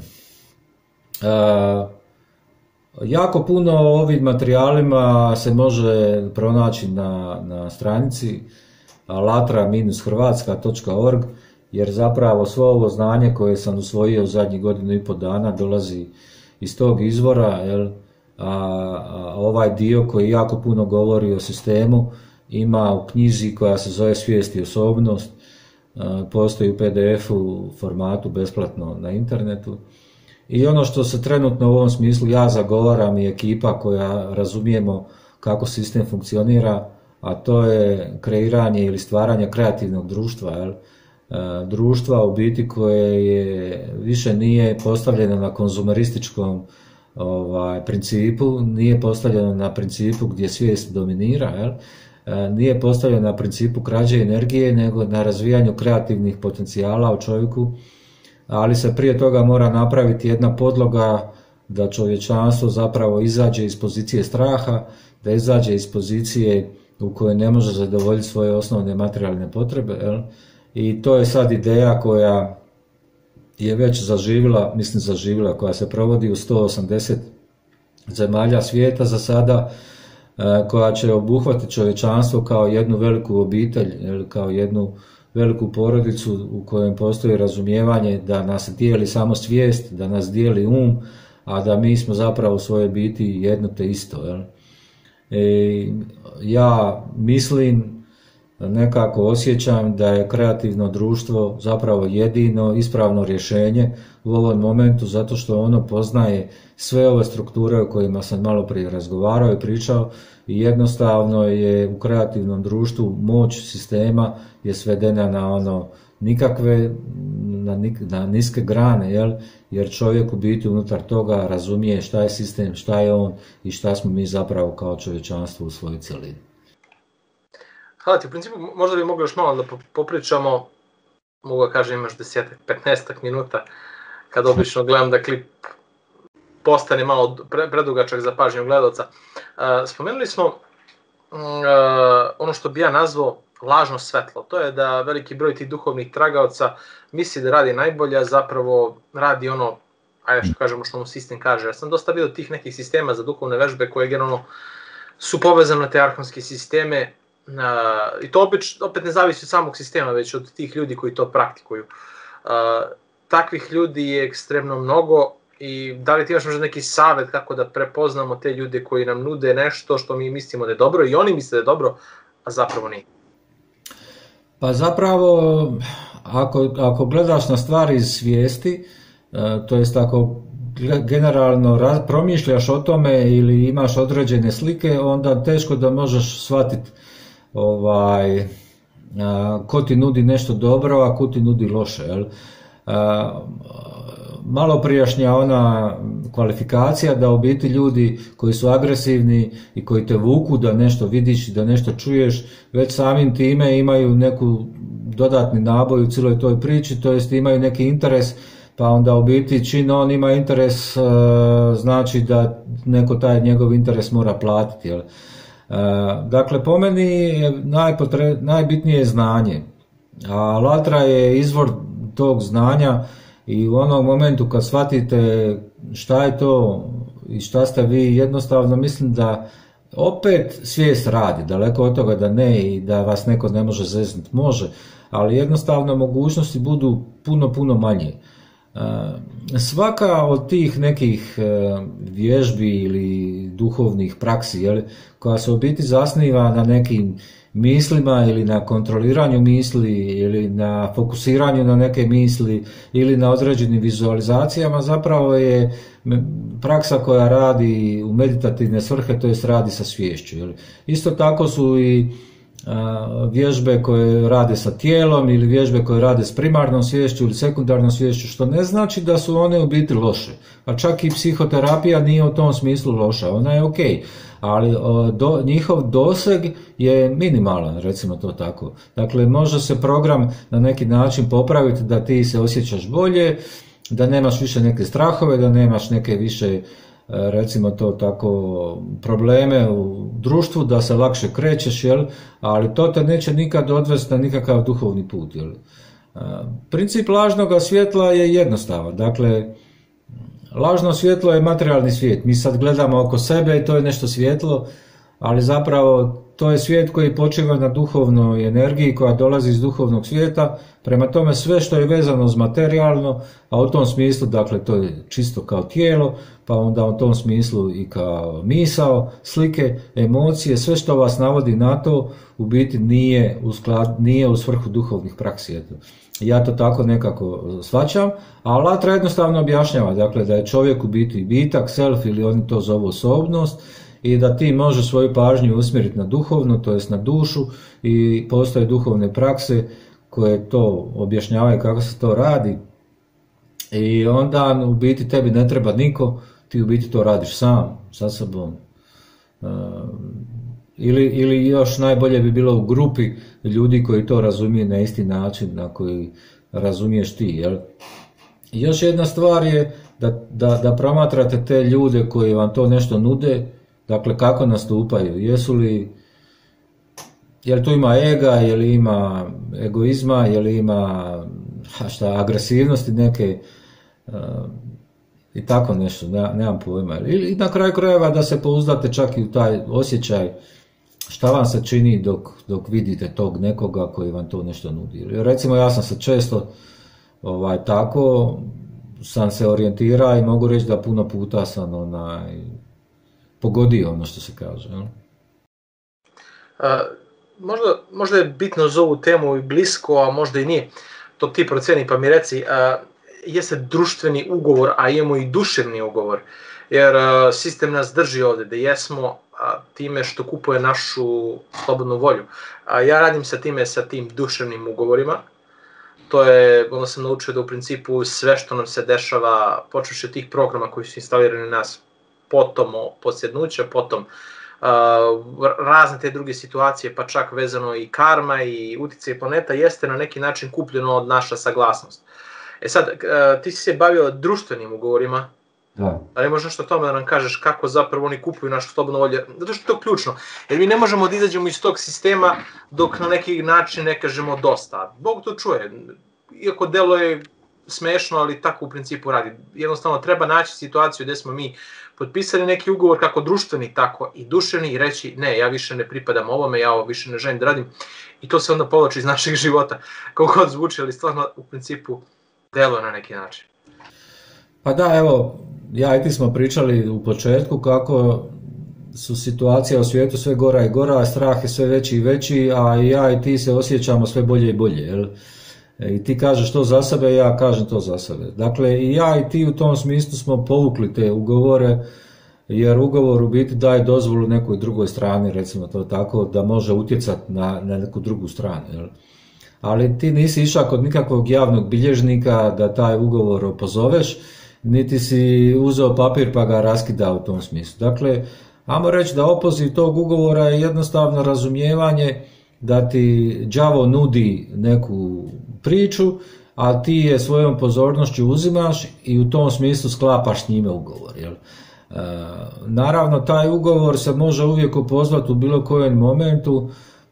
E, jako puno ovih materijalima se može pronaći na, na stranici latra dash hrvatska točka org, jer zapravo svo ovo znanje koje sam usvojio u zadnjih godinu i pol dana dolazi iz tog izvora, jel? A, a ovaj dio koji jako puno govori o sistemu ima u knjizi koja se zove Svijest i osobnost, postoji u P D F-u formatu besplatno na internetu. I ono što se trenutno u ovom smislu ja zagovaram i ekipa koja razumijemo kako sistem funkcionira, a to je kreiranje ili stvaranje kreativnog društva. Jel? Društva u biti koje je, više nije postavljeno na konzumerističkom ovaj, principu, nije postavljeno na principu gdje svijest dominira, jel? Nije postavljeno na principu krađe energije, nego na razvijanju kreativnih potencijala u čovjeku, ali se prije toga mora napraviti jedna podloga da čovječanstvo zapravo izađe iz pozicije straha, da izađe iz pozicije u kojoj ne može zadovoljiti svoje osnovne materijalne potrebe. Jel? I to je sad ideja koja je već zaživjela, mislim zaživjela, koja se provodi u sto osamdeset zemalja svijeta za sada, koja će obuhvatiti čovječanstvo kao jednu veliku obitelj, kao jednu veliku porodicu u kojem postoji razumijevanje da nas dijeli samo svijest, da nas dijeli um, a da mi smo zapravo u svojoj biti jedno te isto. Jel? E, ja mislim, nekako osjećam da je kreativno društvo zapravo jedino ispravno rješenje u ovom momentu, zato što ono poznaje sve ove strukture o kojima sam malo prije razgovarao i pričao, i jednostavno je u kreativnom društvu moć sistema je svedena na ono nikakve, na, na niske grane, jel? Jer čovjek u biti unutar toga razumije šta je sistem, šta je on i šta smo mi zapravo kao čovječanstvo u svojoj cjelini. Hvala ti, u principu možda bi mogli još malo da popričamo, mogu da kažem imaš desetak, petnaestak minuta, kad obično gledam da klip postane malo predugačak za pažnju gledalca. Spomenuli smo ono što bi ja nazvao lažno svetlo, to je da veliki broj tih duhovnih tragaoca misli da radi najbolje, a zapravo radi ono, ajde što kažemo što mu sistem kaže. Ja sam dosta vidio tih nekih sistema za duhovne vežbe koje generalno su povezane na te arhonske sisteme. Uh, i to opet, opet ne zavisi od samog sistema, već od tih ljudi koji to praktikuju. Uh, takvih ljudi je ekstremno mnogo i da li ti imaš možda neki savjet kako da prepoznamo te ljude koji nam nude nešto što mi mislimo da je dobro i oni misle da je dobro, a zapravo nije? Pa zapravo, ako, ako gledaš na stvari iz svijesti, uh, to jest ako generalno raz, promišljaš o tome ili imaš određene slike, onda teško da možeš shvatiti ovaj, a, ko ti nudi nešto dobro, a ko ti nudi loše. Jel? A, malo prijašnja ona kvalifikacija da u biti ljudi koji su agresivni i koji te vuku da nešto vidiš i da nešto čuješ, već samim time imaju neku dodatni naboj u cijeloj toj priči, to jest imaju neki interes, pa onda u biti čim on ima interes, znači da neko taj njegov interes mora platiti. Jel? Dakle, po meni je najpotre... najbitnije je znanje, a Latra je izvor tog znanja i u onom momentu kad shvatite šta je to i šta ste vi, jednostavno mislim da opet svijest radi, daleko od toga da ne i da vas neko ne može zeznuti, može, ali jednostavno mogućnosti budu puno, puno manje. Svaka od tih nekih vježbi ili duhovnih praksi, jel, koja se u biti zasniva na nekim mislima ili na kontroliranju misli ili na fokusiranju na neke misli ili na određenim vizualizacijama, zapravo je praksa koja radi u meditativne svrhe, to jest radi sa sviješću. Jel. Isto tako su i vježbe koje rade sa tijelom ili vježbe koje rade s primarnom sviješću ili sekundarnom sviješću, što ne znači da su one u biti loše. Pa čak i psihoterapija nije u tom smislu loša, ona je ok, ali do, njihov doseg je minimalan, recimo to tako. Dakle, može se program na neki način popraviti da ti se osjećaš bolje, da nemaš više neke strahove, da nemaš neke više, recimo to tako, probleme u društvu, da se lakše krećeš, jel? Ali to te neće nikad odvesti na nikakav duhovni put. Jel? Princip lažnog svjetla je jednostavan. Dakle, lažno svjetlo je materijalni svijet. Mi sad gledamo oko sebe i to je nešto svjetlo, ali zapravo to je svijet koji počiva na duhovnoj energiji koja dolazi iz duhovnog svijeta. Prema tome sve što je vezano uz materijalno, a u tom smislu, dakle, to je čisto kao tijelo, pa onda u tom smislu i kao misao, slike, emocije, sve što vas navodi na to, u biti nije u, sklad, nije u svrhu duhovnih praksi. Eto. Ja to tako nekako shvaćam, a Latra jednostavno objašnjava, dakle, da je čovjek u biti bitak, self, ili oni to zovu osobnost, i da ti možeš svoju pažnju usmjeriti na duhovno, to jest na dušu, i postoje duhovne prakse koje to objašnjavaju kako se to radi, i onda u biti tebi ne treba niko, ti u biti to radiš sam, sa sobom. Uh, ili, ili još najbolje bi bilo u grupi ljudi koji to razumiju na isti način na koji razumiješ ti. Jel? I još jedna stvar je da, da, da promatrate te ljude koji vam to nešto nude, dakle kako nastupaju, jesu li, jel tu ima ega, jel ima egoizma, jel ima šta, agresivnosti neke, uh, i tako nešto, ne, nemam pojma. I na kraju krajeva da se pouzdate čak i u taj osjećaj šta vam se čini dok, dok vidite tog nekoga koji vam to nešto nudi. Recimo ja sam se često ovaj, tako sam se orijentirao i mogu reći da puno puta sam onaj, pogodio ono što se kaže. Ja? A, možda, možda je bitno za ovu temu i blisko, a možda i nije. To ti proceni pa mi reci, a, jeste društveni ugovor, a imamo i duševni ugovor, jer a, sistem nas drži ovdje da jesmo a, time što kupuje našu slobodnu volju. A, ja radim sa time, sa tim duševnim ugovorima. To je, onda sam naučio da u principu sve što nam se dešava, počeš od tih programa koji su instalirani na nas, potom posjednuća, potom uh, razne te druge situacije, pa čak vezano i karma i utjecaj planeta, jeste na neki način kupljeno od naša saglasnost. E sad, uh, ti si se bavio društvenim ugovorima, da. Ali možeš nešto o tome da nam kažeš kako zapravo oni kupuju našu slobodnu volju, zato što je to ključno, jer mi ne možemo da izađemo iz tog sistema dok na neki način ne kažemo dosta. Bog to čuje, iako delo je smešno, ali tako u principu radi. Jednostavno treba naći situaciju gdje smo mi potpisali neki ugovor kako društveni, tako i duševni i reći ne, ja više ne pripadam ovome, ja ovo više ne želim da radim i to se onda povlači iz našeg života. Kako god zvuči, ali stvarno u principu delo na neki način. Pa da, evo, ja i ti smo pričali u početku kako su situacije u svijetu sve gora i gora, strah je sve veći i veći, a ja i ti se osjećamo sve bolje i bolje. Jel? I ti kažeš to za sebe, ja kažem to za sebe. Dakle, i ja i ti u tom smislu smo povukli te ugovore, jer ugovor u biti daje dozvolu nekoj drugoj strani, recimo to tako, da može utjecati na, na neku drugu stranu. Jel? Ali ti nisi išao kod nikakvog javnog bilježnika da taj ugovor opozoveš, niti si uzeo papir pa ga raskidao u tom smislu. Dakle, ajmo reći da opoziv tog ugovora je jednostavno razumijevanje da ti đavo nudi neku priču, a ti je svojom pozornošću uzimaš i u tom smislu sklapaš s njime ugovor. Jel? E, naravno, taj ugovor se može uvijek opozvati u bilo kojem momentu,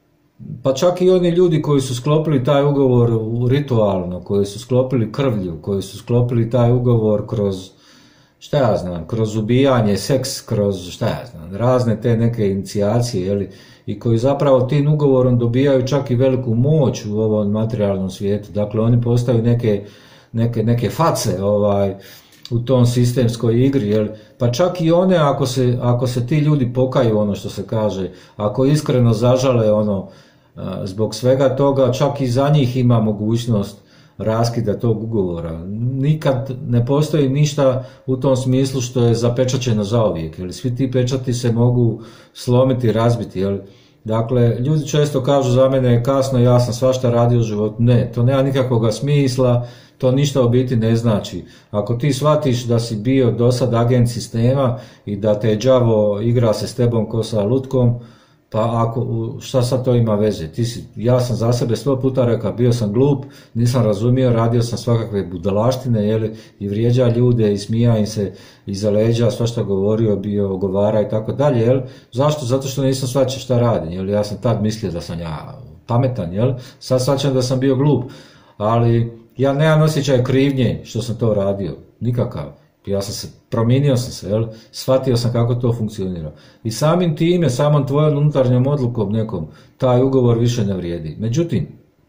pa čak i oni ljudi koji su sklopili taj ugovor ritualno, koji su sklopili krvlju, koji su sklopili taj ugovor kroz, šta ja znam, kroz ubijanje, seks, kroz, šta ja znam, razne te neke inicijacije, jeli, i koji zapravo tim ugovorom dobijaju čak i veliku moć u ovom materijalnom svijetu. Dakle, oni postaju neke, neke, neke face ovaj, u tom sistemskoj igri, jel? Pa čak i one ako se, ako se ti ljudi pokaju, ono što se kaže, ako iskreno zažale ono, zbog svega toga, čak i za njih ima mogućnost raskida tog ugovora. Nikad ne postoji ništa u tom smislu što je zapečaćeno zauvijek, jer svi ti pečati se mogu slomiti, razbiti. Jel? Dakle, ljudi često kažu za mene je kasno, ja sam svašta radio u životu. Ne, to nema nikakvog smisla, to ništa u biti ne znači. Ako ti shvatiš da si bio do sad agent sistema i da te đavo igra se s tebom ko sa lutkom, pa ako, šta sad to ima veze? Ti si, ja sam za sebe sto puta rekao, bio sam glup, nisam razumio, radio sam svakakve budalaštine, jeli, i vrijeđa ljude i smija im se iza leđa, svašta govorio, bio ogovara i tako dalje, jel? Zašto? Zato što nisam shvaćao šta radim, jel? Ja sam tad mislio da sam ja pametan, jel? Sad shvaćam da sam bio glup, ali ja nemam osjećaj krivnje što sam to radio, nikakav. Ja sam se, promijenio sam se, jel? Shvatio sam kako to funkcionira. I samim time, samom tvojom unutarnjom odlukom nekom, taj ugovor više ne vrijedi. Međutim,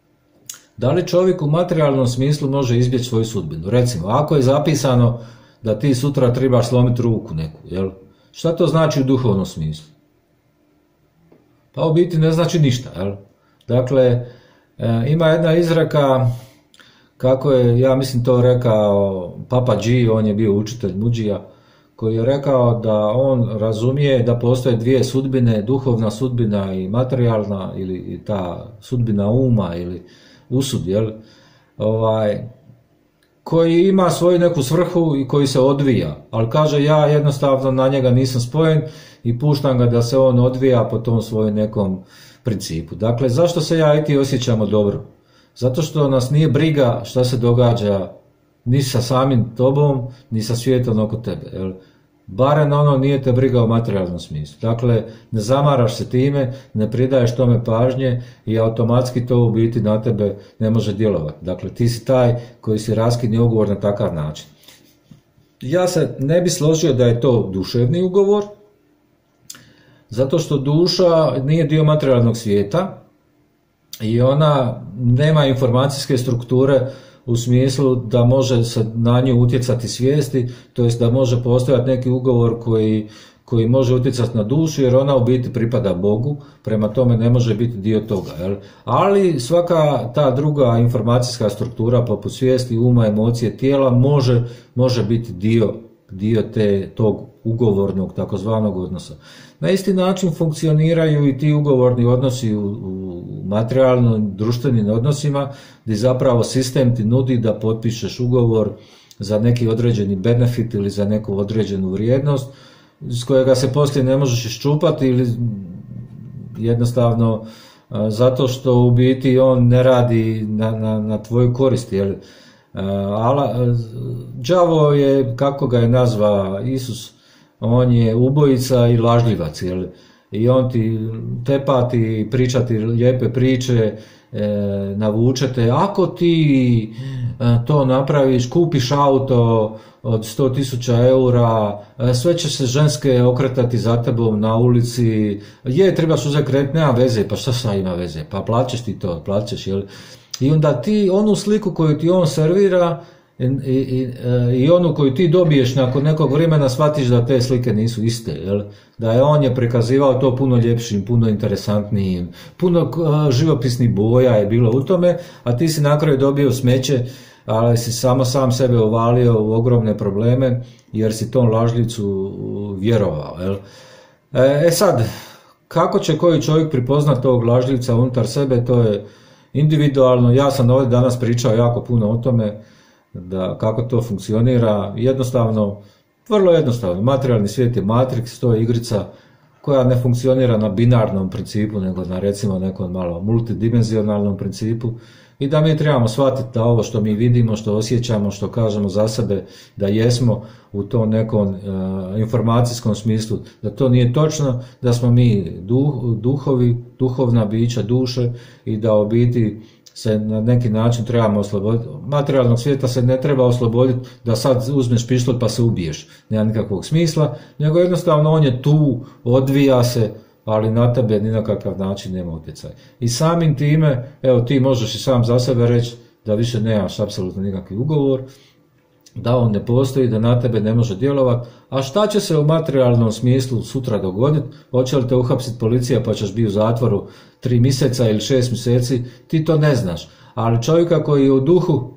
da li čovjek u materijalnom smislu može izbjeći svoju sudbinu? Recimo, ako je zapisano da ti sutra trebaš slomiti ruku neku, jel? Šta to znači u duhovnom smislu? Pa u biti ne znači ništa, jel? Dakle, e, ima jedna izreka, kako je, ja mislim to rekao Papa G, on je bio učitelj Muđija, koji je rekao da on razumije da postoje dvije sudbine, duhovna sudbina i materijalna, ili ta sudbina uma ili usud, jel? Ovaj, koji ima svoju neku svrhu i koji se odvija, ali kaže ja jednostavno na njega nisam spojen i puštam ga da se on odvija po tom svojem nekom principu. Dakle, zašto se ja i ti osjećamo dobro? Zato što nas nije briga šta se događa ni sa samim tobom, ni sa svijetom oko tebe. Jel? Barem ono nije te briga u materijalnom smislu. Dakle, ne zamaraš se time, ne pridaješ tome pažnje i automatski to u biti na tebe ne može djelovati. Dakle, ti si taj koji si raskinuo ugovor na takav način. Ja se ne bi složio da je to duševni ugovor, zato što duša nije dio materijalnog svijeta, i ona nema informacijske strukture u smislu da može se na nju utjecati svijesti, to jest da može postojati neki ugovor koji, koji može utjecati na dušu, jer ona u biti pripada Bogu, prema tome ne može biti dio toga. Jel? Ali svaka ta druga informacijska struktura poput svijesti, uma, emocije, tijela može, može biti dio, dio te, tog ugovornog takozvanog odnosa. Na isti način funkcioniraju i ti ugovorni odnosi u, u materijalnim, društvenim odnosima, gdje zapravo sistem ti nudi da potpišeš ugovor za neki određeni benefit ili za neku određenu vrijednost, s kojega se poslije ne možeš iščupati ili jednostavno zato što u biti on ne radi na, na, na tvoju korist. Jel? Ala, đavo je, kako ga je nazva Isus, on je ubojica i lažljivac, jel? I on ti tepati, pričati lijepe priče, e, navučete, ako ti e, to napraviš, kupiš auto od sto tisuća eura, e, sve će se ženske okretati za tebom na ulici, je, trebaš uzeti kredit, nema veze, pa šta sad ima veze, pa plaćeš ti to, plaćeš, jel? I onda ti onu sliku koju ti on servira, i, i, i onu koju ti dobiješ nakon nekog vremena shvatiš da te slike nisu iste, jel? Da je on je prikazivao to puno ljepšim, puno interesantnijim, puno uh, živopisnih boja je bilo u tome, a ti si na kraju dobio smeće, ali si samo sam sebe uvalio u ogromne probleme jer si tom lažljicu vjerovao, jel? E, e sad, kako će koji čovjek prepoznat tog lažljivca unutar sebe, to je individualno. Ja sam ovdje danas pričao jako puno o tome, da kako to funkcionira. Jednostavno, vrlo jednostavno, materijalni svijet je Matrix, to je igrica koja ne funkcionira na binarnom principu, nego na recimo nekom malo multidimenzionalnom principu, i da mi trebamo shvatiti da ovo što mi vidimo, što osjećamo, što kažemo za sebe, da jesmo u tom nekom uh, informacijskom smislu, da to nije točno, da smo mi duh, duhovi, duhovna bića, duše, i da u biti se na neki način trebamo osloboditi. Materijalnog svijeta se ne treba osloboditi da sad uzmeš pištolj pa se ubiješ. Nema nikakvog smisla, nego jednostavno on je tu, odvija se, ali na tebe ni na kakav način nema utjecaj. I samim time, evo ti možeš i sam za sebe reći da više nemaš apsolutno nikakvi ugovor, da on ne postoji, da na tebe ne može djelovati, a šta će se u materijalnom smislu sutra dogoditi? Hoće li te uhapsiti policija pa ćeš biti u zatvoru tri mjeseca ili šest mjeseci? Ti to ne znaš. Ali čovjeka koji je u duhu,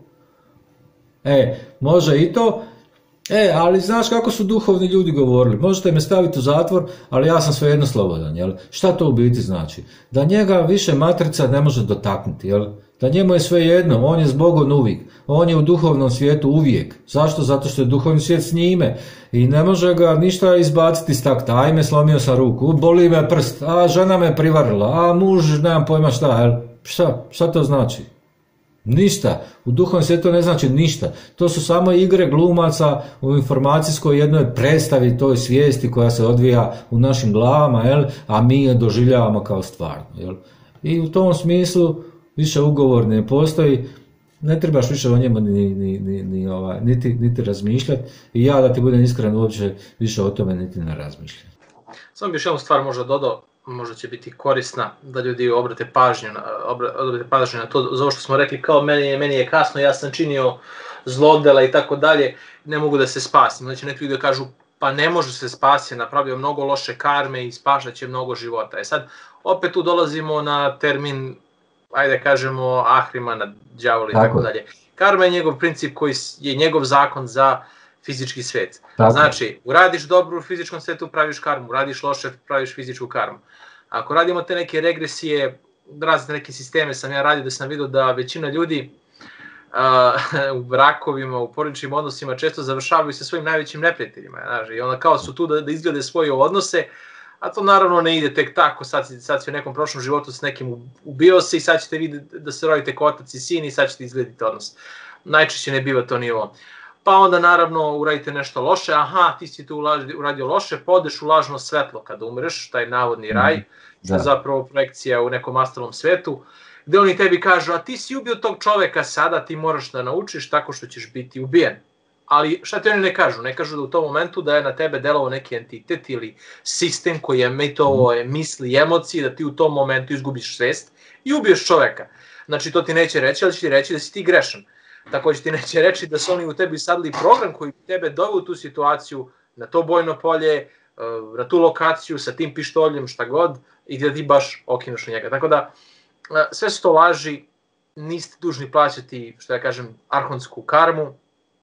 e, može i to. E, ali znaš kako su duhovni ljudi govorili, možete me staviti u zatvor, ali ja sam svejedno slobodan, jel? Šta to u biti znači? Da njega više matrica ne može dotaknuti, jel? Da njemu je svejedno, on je zbogom uvijek, on je u duhovnom svijetu uvijek. Zašto? Zato što je duhovni svijet s njime i ne može ga ništa izbaciti iz takta. Ajme, slomio sam ruku, boli me prst, a žena me privarila, a muž, nemam pojma šta, jel? Šta? Šta to znači? Ništa. U duhovnom svijetu ne znači ništa. To su samo igre glumaca u informacijskoj jednoj predstavi, toj svijesti koja se odvija u našim glavama, jel? A mi je doživljavamo kao stvarno. Jel? I u tom smislu više ugovor ne postoji, ne trebaš više o njemu ni, ni, ni, ni, ovaj, niti, niti razmišljati, i ja, da ti budem iskren, uopće više o tome niti ne razmišljam. Samo bi još jednu stvar možda dodao, možda će biti korisna da ljudi obrate pažnju na, obrate pažnju na to, za ovo što smo rekli, kao meni je, meni je kasno, ja sam činio zlodela i tako dalje, ne mogu da se spasim. Znači neki ljudi kažu, pa ne može se spasiti, napravio mnogo loše karme i spašat će mnogo života. E sad, opet tu dolazimo na termin, ajde kažemo, Ahrimana, đavola i tako, tako dalje. Karma je njegov princip koji je njegov zakon za fizički svijet. Tako. Znači, uradiš dobro u fizičkom svijetu, praviš karmu, uradiš loše, praviš fizičku karmu. Ako radimo te neke regresije, razne neke sisteme sam ja radio, da sam vidio da većina ljudi uh, u brakovima, u porodičnim odnosima često završavaju sa svojim najvećim neprijateljima. Znači, i onda kao su tu da, da izglede svoje odnose, a to naravno ne ide tek tako, sad, sad si u nekom prošlom životu s nekim ubio se i sad ćete vidjeti da se rodite kao otac i sin i sad ćete izgledati odnos. Najčešće ne biva to ni ovo. Pa onda naravno uradite nešto loše, aha, ti si tu uradio loše, pa odeš u lažno svetlo kada umreš, taj navodni raj, što je zapravo projekcija u nekom astralnom svetu, gdje oni tebi kažu, a ti si ubio tog čoveka, sada ti moraš da naučiš tako što ćeš biti ubijen. Ali šta ti oni ne kažu? Ne kažu da u tom momentu da je na tebe delovao neki entitet ili sistem koji je emitovao misli i emocije, da ti u tom momentu izgubiš svest i ubiješ čoveka. Znači to ti neće reći, ali će ti reći da si ti grešan. Također ti neće reći da su oni u tebi sadili program koji tebe doveo u tu situaciju, na to bojno polje, na tu lokaciju sa tim pištoljem, šta god, i da ti baš okinuš u njega. Tako da sve su to laži, niste dužni plaćati, što ja kažem, arhonsku karmu.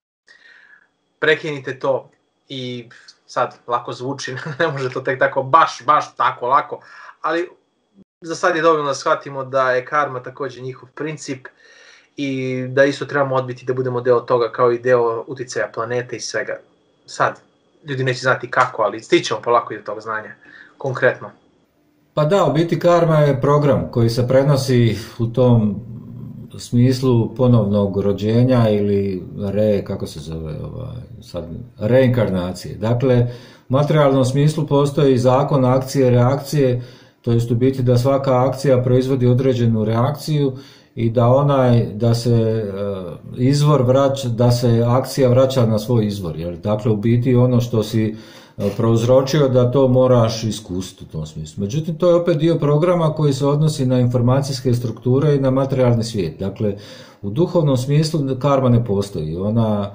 Prekinite to i sad lako zvuči, ne može to tek tako baš, baš tako lako, ali za sad je dovoljno da shvatimo da je karma također njihov princip i da isto trebamo odbiti da budemo deo toga kao i deo uticaja planete i svega. Sad, ljudi neće znati kako, ali stićemo polako i do tog znanja, konkretno. Pa da, u biti karma je program koji se prenosi u tom smislu ponovnog rođenja ili re, kako se zove, ovaj, sad, reinkarnacije. Dakle, u materijalnom smislu postoji zakon akcije i reakcije, to jest u biti da svaka akcija proizvodi određenu reakciju i da onaj, da se uh, izvor vraća, da se akcija vraća na svoj izvor. Jer, dakle, u biti ono što si prouzročio da to moraš iskusiti u tom smislu. Međutim, to je opet dio programa koji se odnosi na informacijske strukture i na materijalni svijet. Dakle, U duhovnom smislu karma ne postoji. Ona,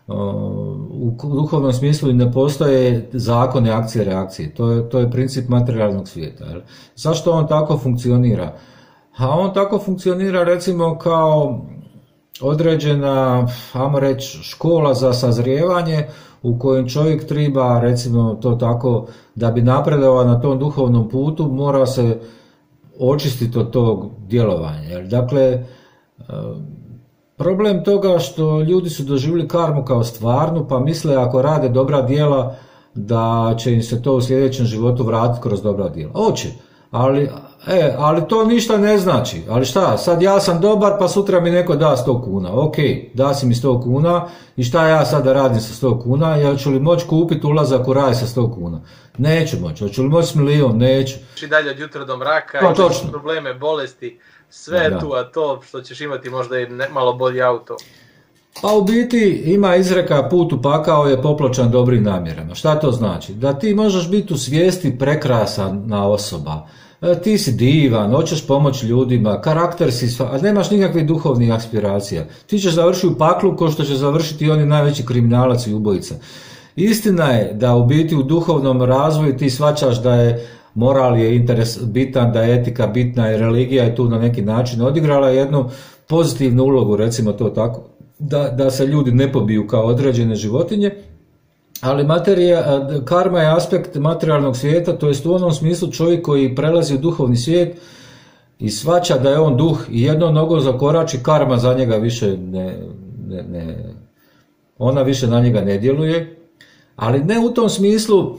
u duhovnom smislu ne postoje zakone akcije i reakcije. To je, to je princip materijalnog svijeta. Jel? Zašto on tako funkcionira? A on tako funkcionira recimo kao određena, ajmo reći, škola za sazrijevanje u kojem čovjek treba, recimo to tako, da bi napredovao na tom duhovnom putu, mora se očistiti od tog djelovanja. Dakle, problem toga što ljudi su doživjeli karmu kao stvarnu, pa misle ako rade dobra djela, da će im se to u sljedećem životu vratiti kroz dobra djela. Hoće, ali, e, ali to ništa ne znači. Ali šta, sad ja sam dobar, pa sutra mi neko da sto kuna. Ok, da si mi sto kuna i šta ja sad da radim sa sto kuna? Ja ću li moći kupiti ulazak u raj sa sto kuna? Neću moći. Hoću li moći s milijon? Neću. I dalje od jutra do mraka, no, i točno. Probleme, bolesti, sve da, tu, a to što ćeš imati možda i ne, malo bolji auto. Pa u biti ima izreka put u pakao je popločan dobrim namjerama. Šta to znači? Da ti možeš biti u svijesti prekrasna osoba, ti si divan, hoćeš pomoći ljudima, karakter si, a nemaš nikakvih duhovnih aspiracija. Ti ćeš završiti u paklu ko što će završiti i oni najveći kriminalac i ubojica. Istina je da u biti u duhovnom razvoju ti shvaćaš da je moral je interes bitan, da je etika bitna i religija je tu na neki način odigrala jednu pozitivnu ulogu, recimo to tako, da, da se ljudi ne pobiju kao određene životinje, ali materija, karma je aspekt materijalnog svijeta, to jest u onom smislu čovjek koji prelazi u duhovni svijet i shvaća da je on duh i jednom nogom zakorači, karma za njega više ne, ne, ne, ona više na njega ne djeluje, ali ne u tom smislu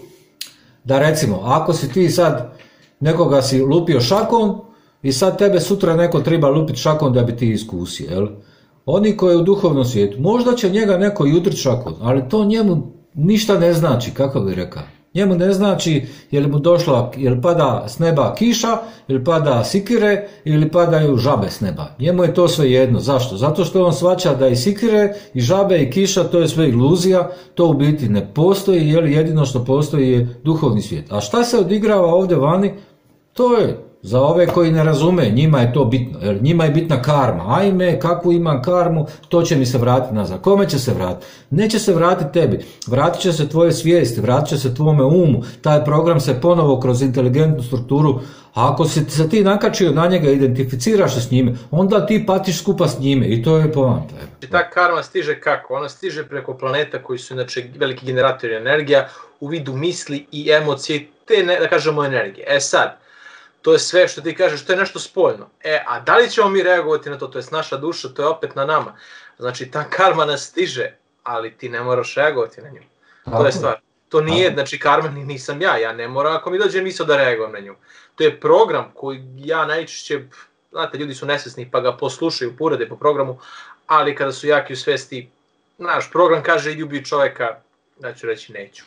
da recimo, ako si ti sad nekoga si lupio šakom i sad tebe sutra neko treba lupiti šakom da bi ti iskusio, jel? Oni koji je u duhovnom svijetu, možda će njega neko i udrit šakom, ali to njemu ništa ne znači, kako bi rekao. Njemu ne znači je li mu došla, je li pada s neba kiša, ili pada sikire, ili padaju žabe s neba. Njemu je to sve jedno. Zašto? Zato što on shvaća da i sikire, i žabe, i kiša, to je sve iluzija, to u biti ne postoji, jer jedino što postoji je duhovni svijet. A šta se odigrava ovdje vani, to je za ove koji ne razume, njima je to bitno, jer njima je bitna karma. Ajme, kakvu imam karmu, to će mi se vratiti nazad. Kome će se vratiti? Neće se vratiti tebi. Vratit će se tvoje svijesti, vratit će se tvome umu. Taj program se ponovo kroz inteligentnu strukturu, a ako si se ti nakačio na njega, identificiraš se s njime, onda ti patiš skupa s njime i to je poanta. Ta karma stiže kako? Ona stiže preko planeta koji su inače veliki generatori energija u vidu misli i emocije, te ne, da kažemo energije. E sad, to je sve što ti kažeš, to je nešto spoljno. E, a da li ćemo mi reagovati na to? To je naša duša, to je opet na nama. Znači, ta karma nas stiže, ali ti ne moraš reagovati na nju. To je stvar. To nije, znači karma nisam ja, ja ne moram, ako mi dođe misao da reagujem na nju. To je program koji ja najčešće, znate, ljudi su nesvjesni pa ga poslušaju, porade po programu, ali kada su jaki u svesti, naš program kaže idi ubij čovjeka, ja ću reći neću.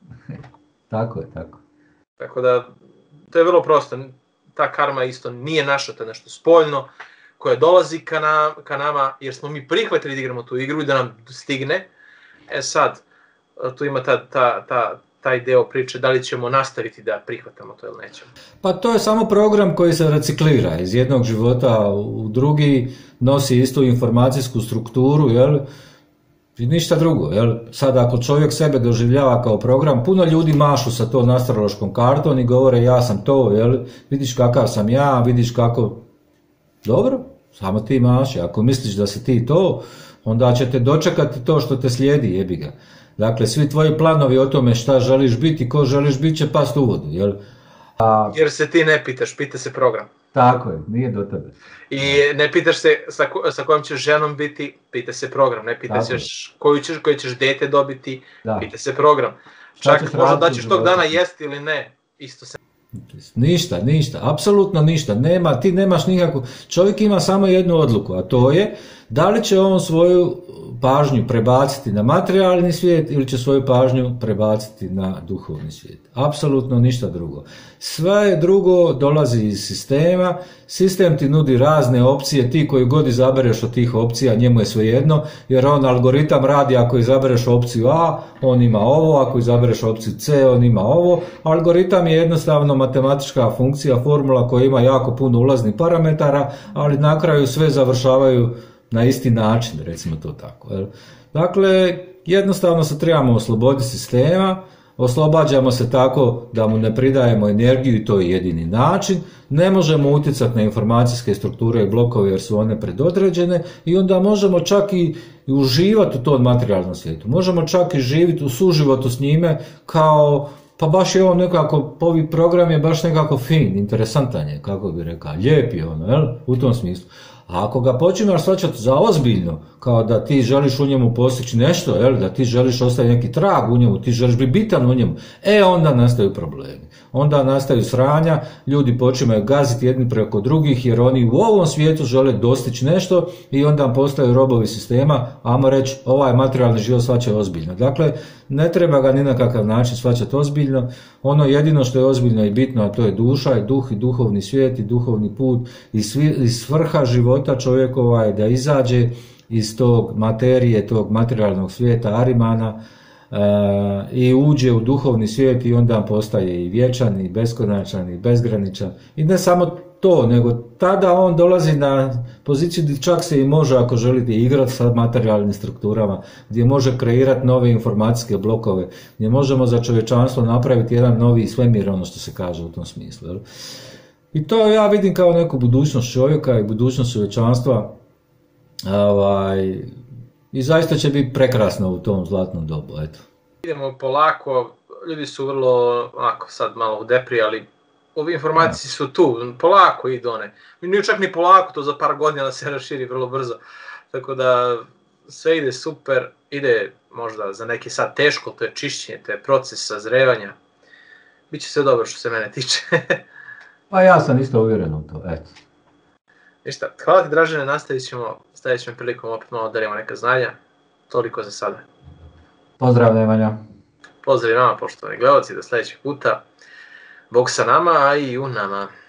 Tako je, tako. Tako da, to je vrlo prosto. Ta karma isto nije naša, to je nešto spoljno, koje dolazi ka, na, ka nama, jer smo mi prihvatili da igramo tu igru i da nam stigne. E sad, tu ima ta, ta, ta, taj deo priče, da li ćemo nastaviti da prihvatamo to ili nećemo. Pa to je samo program koji se reciklira iz jednog života u drugi, nosi istu informacijsku strukturu, jel? I ništa drugo. Jel? Sad ako čovjek sebe doživljava kao program, puno ljudi mašu sa to astrološkom kartom i govore ja sam to, jel? Vidiš kakav sam ja, vidiš kako... Dobro, samo ti maši. Ako misliš da si ti to, onda će te dočekati to što te slijedi, jebi ga. Dakle, svi tvoji planovi o tome šta želiš biti, ko želiš biti će past u vodu, jel? A... Jer se ti ne pitaš, pita se program. Tako je, nije do tebe. I ne pitaš se sa, ko, sa kojom ćeš ženom biti, pita se program. Ne pita se koju ćeš, koje ćeš dete dobiti, da. Pita se program. Čak možda da ćeš tog dana jesti ili ne, isto se... Ništa, ništa, apsolutno ništa. Nema, ti nemaš nikakvu... Čovjek ima samo jednu odluku, a to je da li će on svoju pažnju prebaciti na materijalni svijet ili će svoju pažnju prebaciti na duhovni svijet. Apsolutno ništa drugo. Sve drugo dolazi iz sistema, sistem ti nudi razne opcije, ti koji god izabereš od tih opcija, njemu je svejedno, jer on algoritam radi ako izabereš opciju A, on ima ovo, ako izabereš opciju C, on ima ovo. Algoritam je jednostavno matematička funkcija, formula koja ima jako puno ulaznih parametara, ali na kraju sve završavaju na isti način, recimo to tako. Jel? Dakle, jednostavno se trebamo osloboditi sistema, oslobađamo se tako da mu ne pridajemo energiju i to je jedini način, ne možemo utjecati na informacijske strukture i blokove jer su one predodređene i onda možemo čak i uživati u tom materijalnom svijetu. Možemo čak i živjeti u suživotu s njime kao, pa baš je on nekako, ovi program je baš nekako fin, interesantan je, kako bi rekao, lijep je ono, jel? U tom smislu. A ako ga počneš shvaćati za ozbiljno, kao da ti želiš u njemu postići nešto, jel? Da ti želiš ostaviti neki trag u njemu, ti želiš biti bitan u njemu, e onda nastaju problemi. Onda nastaju sranja, ljudi počinju gaziti jedni preko drugih jer oni u ovom svijetu žele dostići nešto i onda postaju robovi sistema, ajmo reći ovaj materijalni život shvaća ozbiljno. Dakle, ne treba ga ni na kakav način shvaćati ozbiljno, ono jedino što je ozbiljno i bitno, a to je duša i duh i duhovni svijet i duhovni put i, svi, i svrha života čovjekova je da izađe iz tog materije, tog materijalnog svijeta Arimana, Uh, i uđe u duhovni svijet i onda postaje i vječan i beskonačan i bezgraničan i ne samo to, nego tada on dolazi na poziciju gdje čak se i može, ako želite, igrati sa materijalnim strukturama, gdje može kreirati nove informacijske blokove, gdje možemo za čovječanstvo napraviti jedan novi svemir, ono što se kaže u tom smislu. Jel? I to ja vidim kao neku budućnost čovjeka i budućnost čovječanstva, ovaj, i zaista će biti prekrasno u tom zlatnom dobu, eto. Idemo polako, ljudi su vrlo, onako, sad malo u depri, ali ovi informacije su tu, polako idu one. Nije čak ni polako, to za par godina se raširi vrlo brzo. Tako da sve ide super, ide možda za neki sad teško, to je čišćenje, to je proces sazrevanja. Biće sve dobro što se mene tiče. Pa ja sam isto uvjeren u to, eto. Ništa, hvala ti Dražene, nastavit ćemo, stavit ćemo prilikom opet malo darimo neka znanja. Toliko za sada. Pozdrav Nemanja. Pozdrav i vama poštovani gledalci, do sljedećeg puta. Bog sa nama, a i u nama.